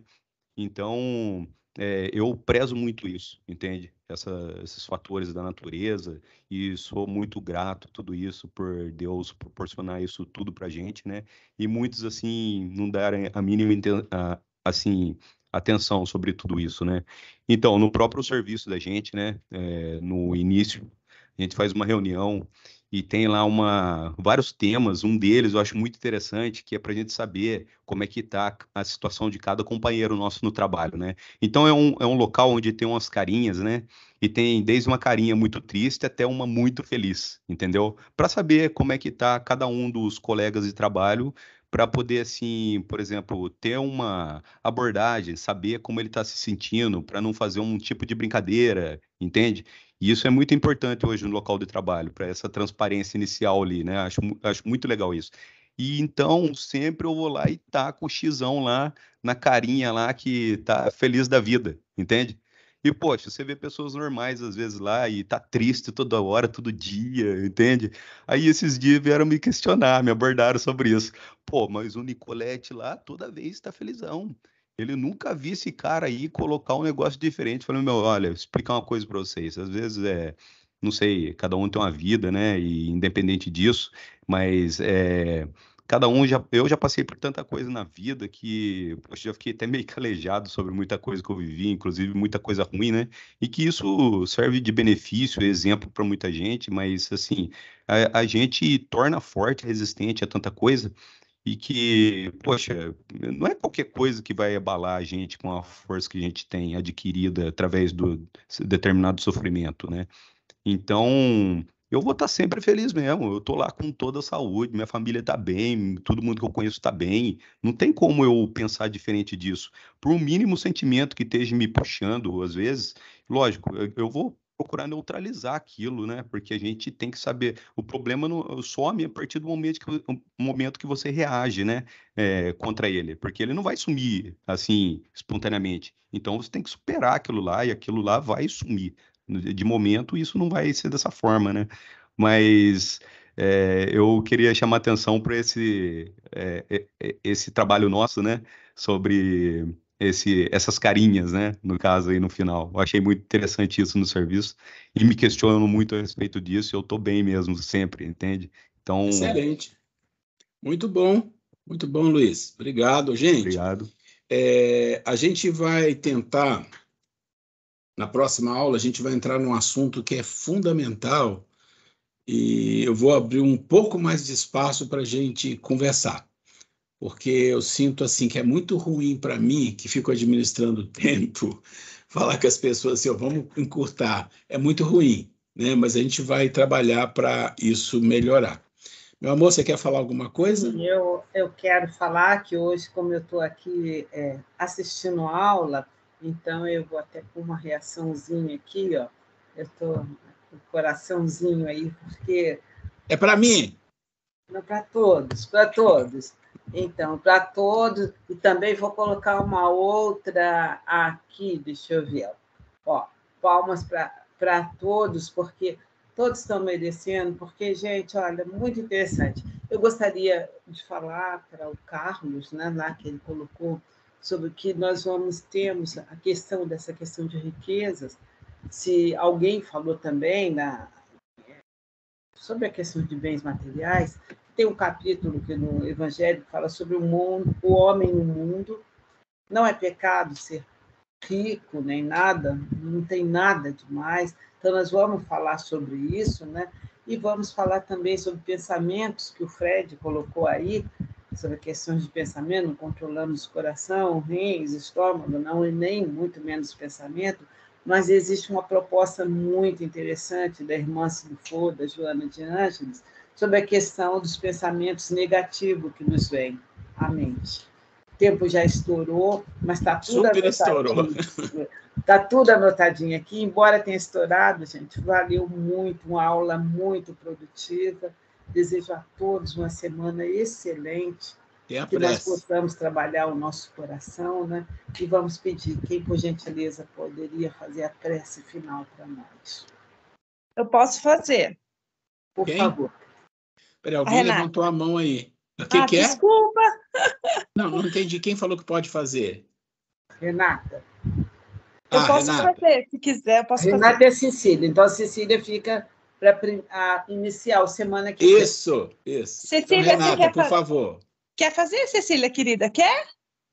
Então, eu prezo muito isso, entende? Esses fatores da natureza, e sou muito grato a tudo isso por Deus proporcionar isso tudo pra gente, né? E muitos, assim, não darem a mínima, assim, atenção sobre tudo isso, né? Então, no próprio serviço da gente, né? No início, a gente faz uma reunião e tem lá vários temas, um deles eu acho muito interessante, que é para a gente saber como é que está a situação de cada companheiro nosso no trabalho, né? Então é um local onde tem umas carinhas, né? E tem desde uma carinha muito triste até uma muito feliz, entendeu? Para saber como é que está cada um dos colegas de trabalho, para poder, assim, por exemplo, ter uma abordagem, saber como ele está se sentindo, para não fazer um tipo de brincadeira, entende? E isso é muito importante hoje no local de trabalho, para essa transparência inicial ali, né? Acho muito legal isso. E então, sempre eu vou lá e taco o xizão lá na carinha lá que tá feliz da vida, entende? E, poxa, você vê pessoas normais às vezes lá e tá triste toda hora, todo dia, entende? Aí esses dias vieram me questionar, me abordaram sobre isso. Pô, mas o Nicolete lá toda vez tá felizão. Ele nunca vi esse cara aí colocar um negócio diferente. Falei, meu, olha, vou explicar uma coisa para vocês. Às vezes não sei, cada um tem uma vida, né? E independente disso, mas cada um eu já passei por tanta coisa na vida que, poxa, já fiquei até meio calejado sobre muita coisa que eu vivi, inclusive muita coisa ruim, né? E que isso serve de benefício, exemplo para muita gente, mas assim, a gente torna forte, resistente a tanta coisa e que, poxa, não é qualquer coisa que vai abalar a gente com a força que a gente tem adquirida através do determinado sofrimento, né? Então, eu vou estar sempre feliz mesmo. Eu tô lá com toda a saúde, minha família tá bem, todo mundo que eu conheço tá bem. Não tem como eu pensar diferente disso. Por um mínimo sentimento que esteja me puxando, às vezes, lógico, eu vou procurar neutralizar aquilo, né? Porque a gente tem que saber, o problema some a partir do momento que você reage, né? Contra ele, porque ele não vai sumir assim espontaneamente. Então você tem que superar aquilo lá e aquilo lá vai sumir. De momento isso não vai ser dessa forma, né? Mas eu queria chamar atenção para esse trabalho nosso, né? Sobre essas carinhas, né? No caso aí no final. Eu achei muito interessante isso no serviço e me questiono muito a respeito disso. E eu tô bem mesmo sempre, entende? Então, Excelente. Muito bom, Luiz. Obrigado, gente. obrigado. A gente vai tentar, na próxima aula, a gente vai entrar num assunto que é fundamental e eu vou abrir um pouco mais de espaço para a gente conversar, porque eu sinto assim que é muito ruim para mim, que fico administrando o tempo, falar com as pessoas assim, vamos encurtar. É muito ruim, né? Mas a gente vai trabalhar para isso melhorar. Meu amor, você quer falar alguma coisa? Eu quero falar que hoje, como eu estou aqui assistindo a aula, então eu vou até com uma reaçãozinha aqui, ó. Eu estou com o coraçãozinho aí, porque... É para mim? Não, para todos, para todos. Então, para todos, e também vou colocar uma outra aqui, deixa eu ver. Ó, palmas para todos, porque todos estão merecendo, porque, gente, olha, muito interessante. Eu gostaria de falar para o Carlos, né, lá que ele colocou, sobre que nós temos a questão dessa questão de riquezas. Se alguém falou também sobre a questão de bens materiais, tem um capítulo que no Evangelho fala sobre o mundo, o homem no mundo. Não é pecado ser rico nem nada, não tem nada demais. Então nós vamos falar sobre isso, né? E vamos falar também sobre pensamentos que o Fred colocou aí, sobre questões de pensamento, não controlamos o coração, rins, estômago, não, e nem muito menos pensamento. Mas existe uma proposta muito interessante da irmã Silfo, da Joana de Ângeles, sobre a questão dos pensamentos negativos que nos vêm à mente. O tempo já estourou, mas está tudo anotadinho. Está tudo anotadinho aqui, embora tenha estourado, gente, valeu muito, uma aula muito produtiva. Desejo a todos uma semana excelente, que nós possamos trabalhar o nosso coração, né? E vamos pedir, quem, por gentileza, poderia fazer a prece final para nós? Eu posso fazer. Por favor. Peraí, alguém levantou a mão aí. O que é? Desculpa. Não entendi. Quem falou que pode fazer? Renata. Eu posso Renata. fazer, se quiser, eu posso Renata fazer. É a Cecília, então a Cecília fica para iniciar semana que vem. Isso. Cecília, então, Renata, por favor. Quer fazer, Cecília, querida? Quer?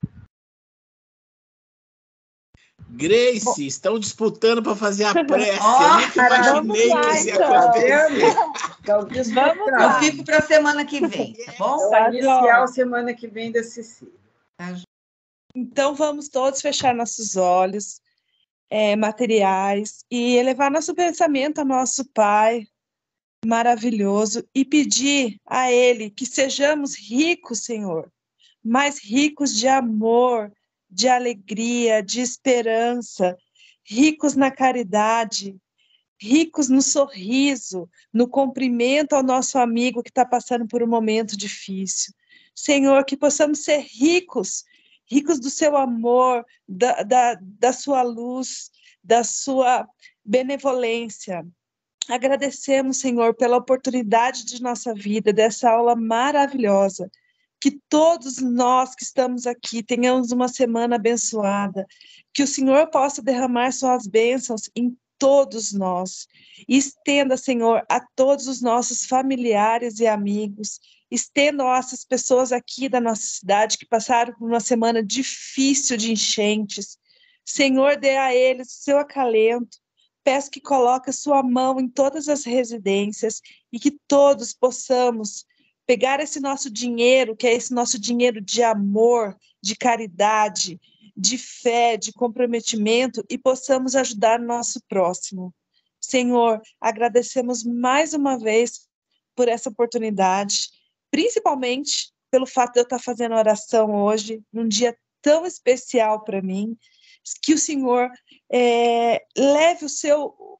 Grace, estão disputando para fazer a prece. Eu nunca imaginei que isso ia acontecer. Vamos lá. Eu fico para a semana que vem, tá bom? Vai iniciar a semana que vem da Cecília. Então, vamos todos fechar nossos olhos materiais e elevar nosso pensamento ao nosso Pai maravilhoso e pedir a Ele que sejamos ricos, Senhor, mais ricos de amor, de alegria, de esperança, ricos na caridade, ricos no sorriso, no cumprimento ao nosso amigo que está passando por um momento difícil. Senhor, que possamos ser ricos do seu amor, da sua luz, da sua benevolência. Agradecemos, Senhor, pela oportunidade de nossa vida, dessa aula maravilhosa. Que todos nós que estamos aqui tenhamos uma semana abençoada. Que o Senhor possa derramar suas bênçãos em todos nós. E estenda, Senhor, a todos os nossos familiares e amigos. Estenda a essas pessoas aqui da nossa cidade que passaram por uma semana difícil de enchentes. Senhor, dê a eles o seu acalento. Peço que coloque a sua mão em todas as residências e que todos possamos pegar esse nosso dinheiro, que é esse nosso dinheiro de amor, de caridade, de fé, de comprometimento, e possamos ajudar o nosso próximo. Senhor, agradecemos mais uma vez por essa oportunidade, principalmente pelo fato de eu estar fazendo oração hoje, num dia tão especial para mim, que o Senhor leve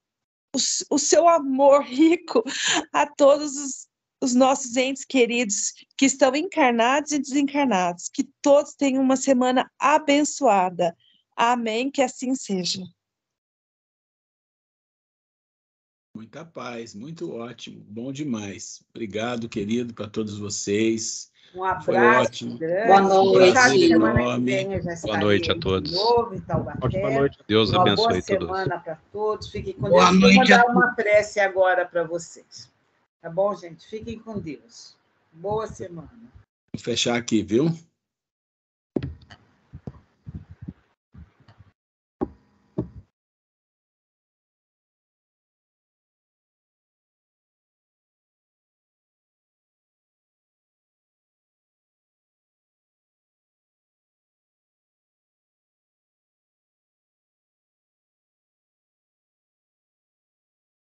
o seu amor rico a todos os nossos entes queridos que estão encarnados e desencarnados. Que todos tenham uma semana abençoada. Amém, que assim seja. Muita paz, muito ótimo, bom demais. Obrigado, querido, para todos vocês. Um abraço. Foi ótimo. Grande. Boa noite. Semana que vem eu já Boa noite a estarei todos. de novo em Taubaté. Boa noite. Deus Uma boa abençoe todos. semana para todos. Fiquem com Boa Deus. Vou noite a mandar uma prece agora para vocês. Tá bom, gente? Fiquem com Deus. Boa semana. Vou fechar aqui, viu?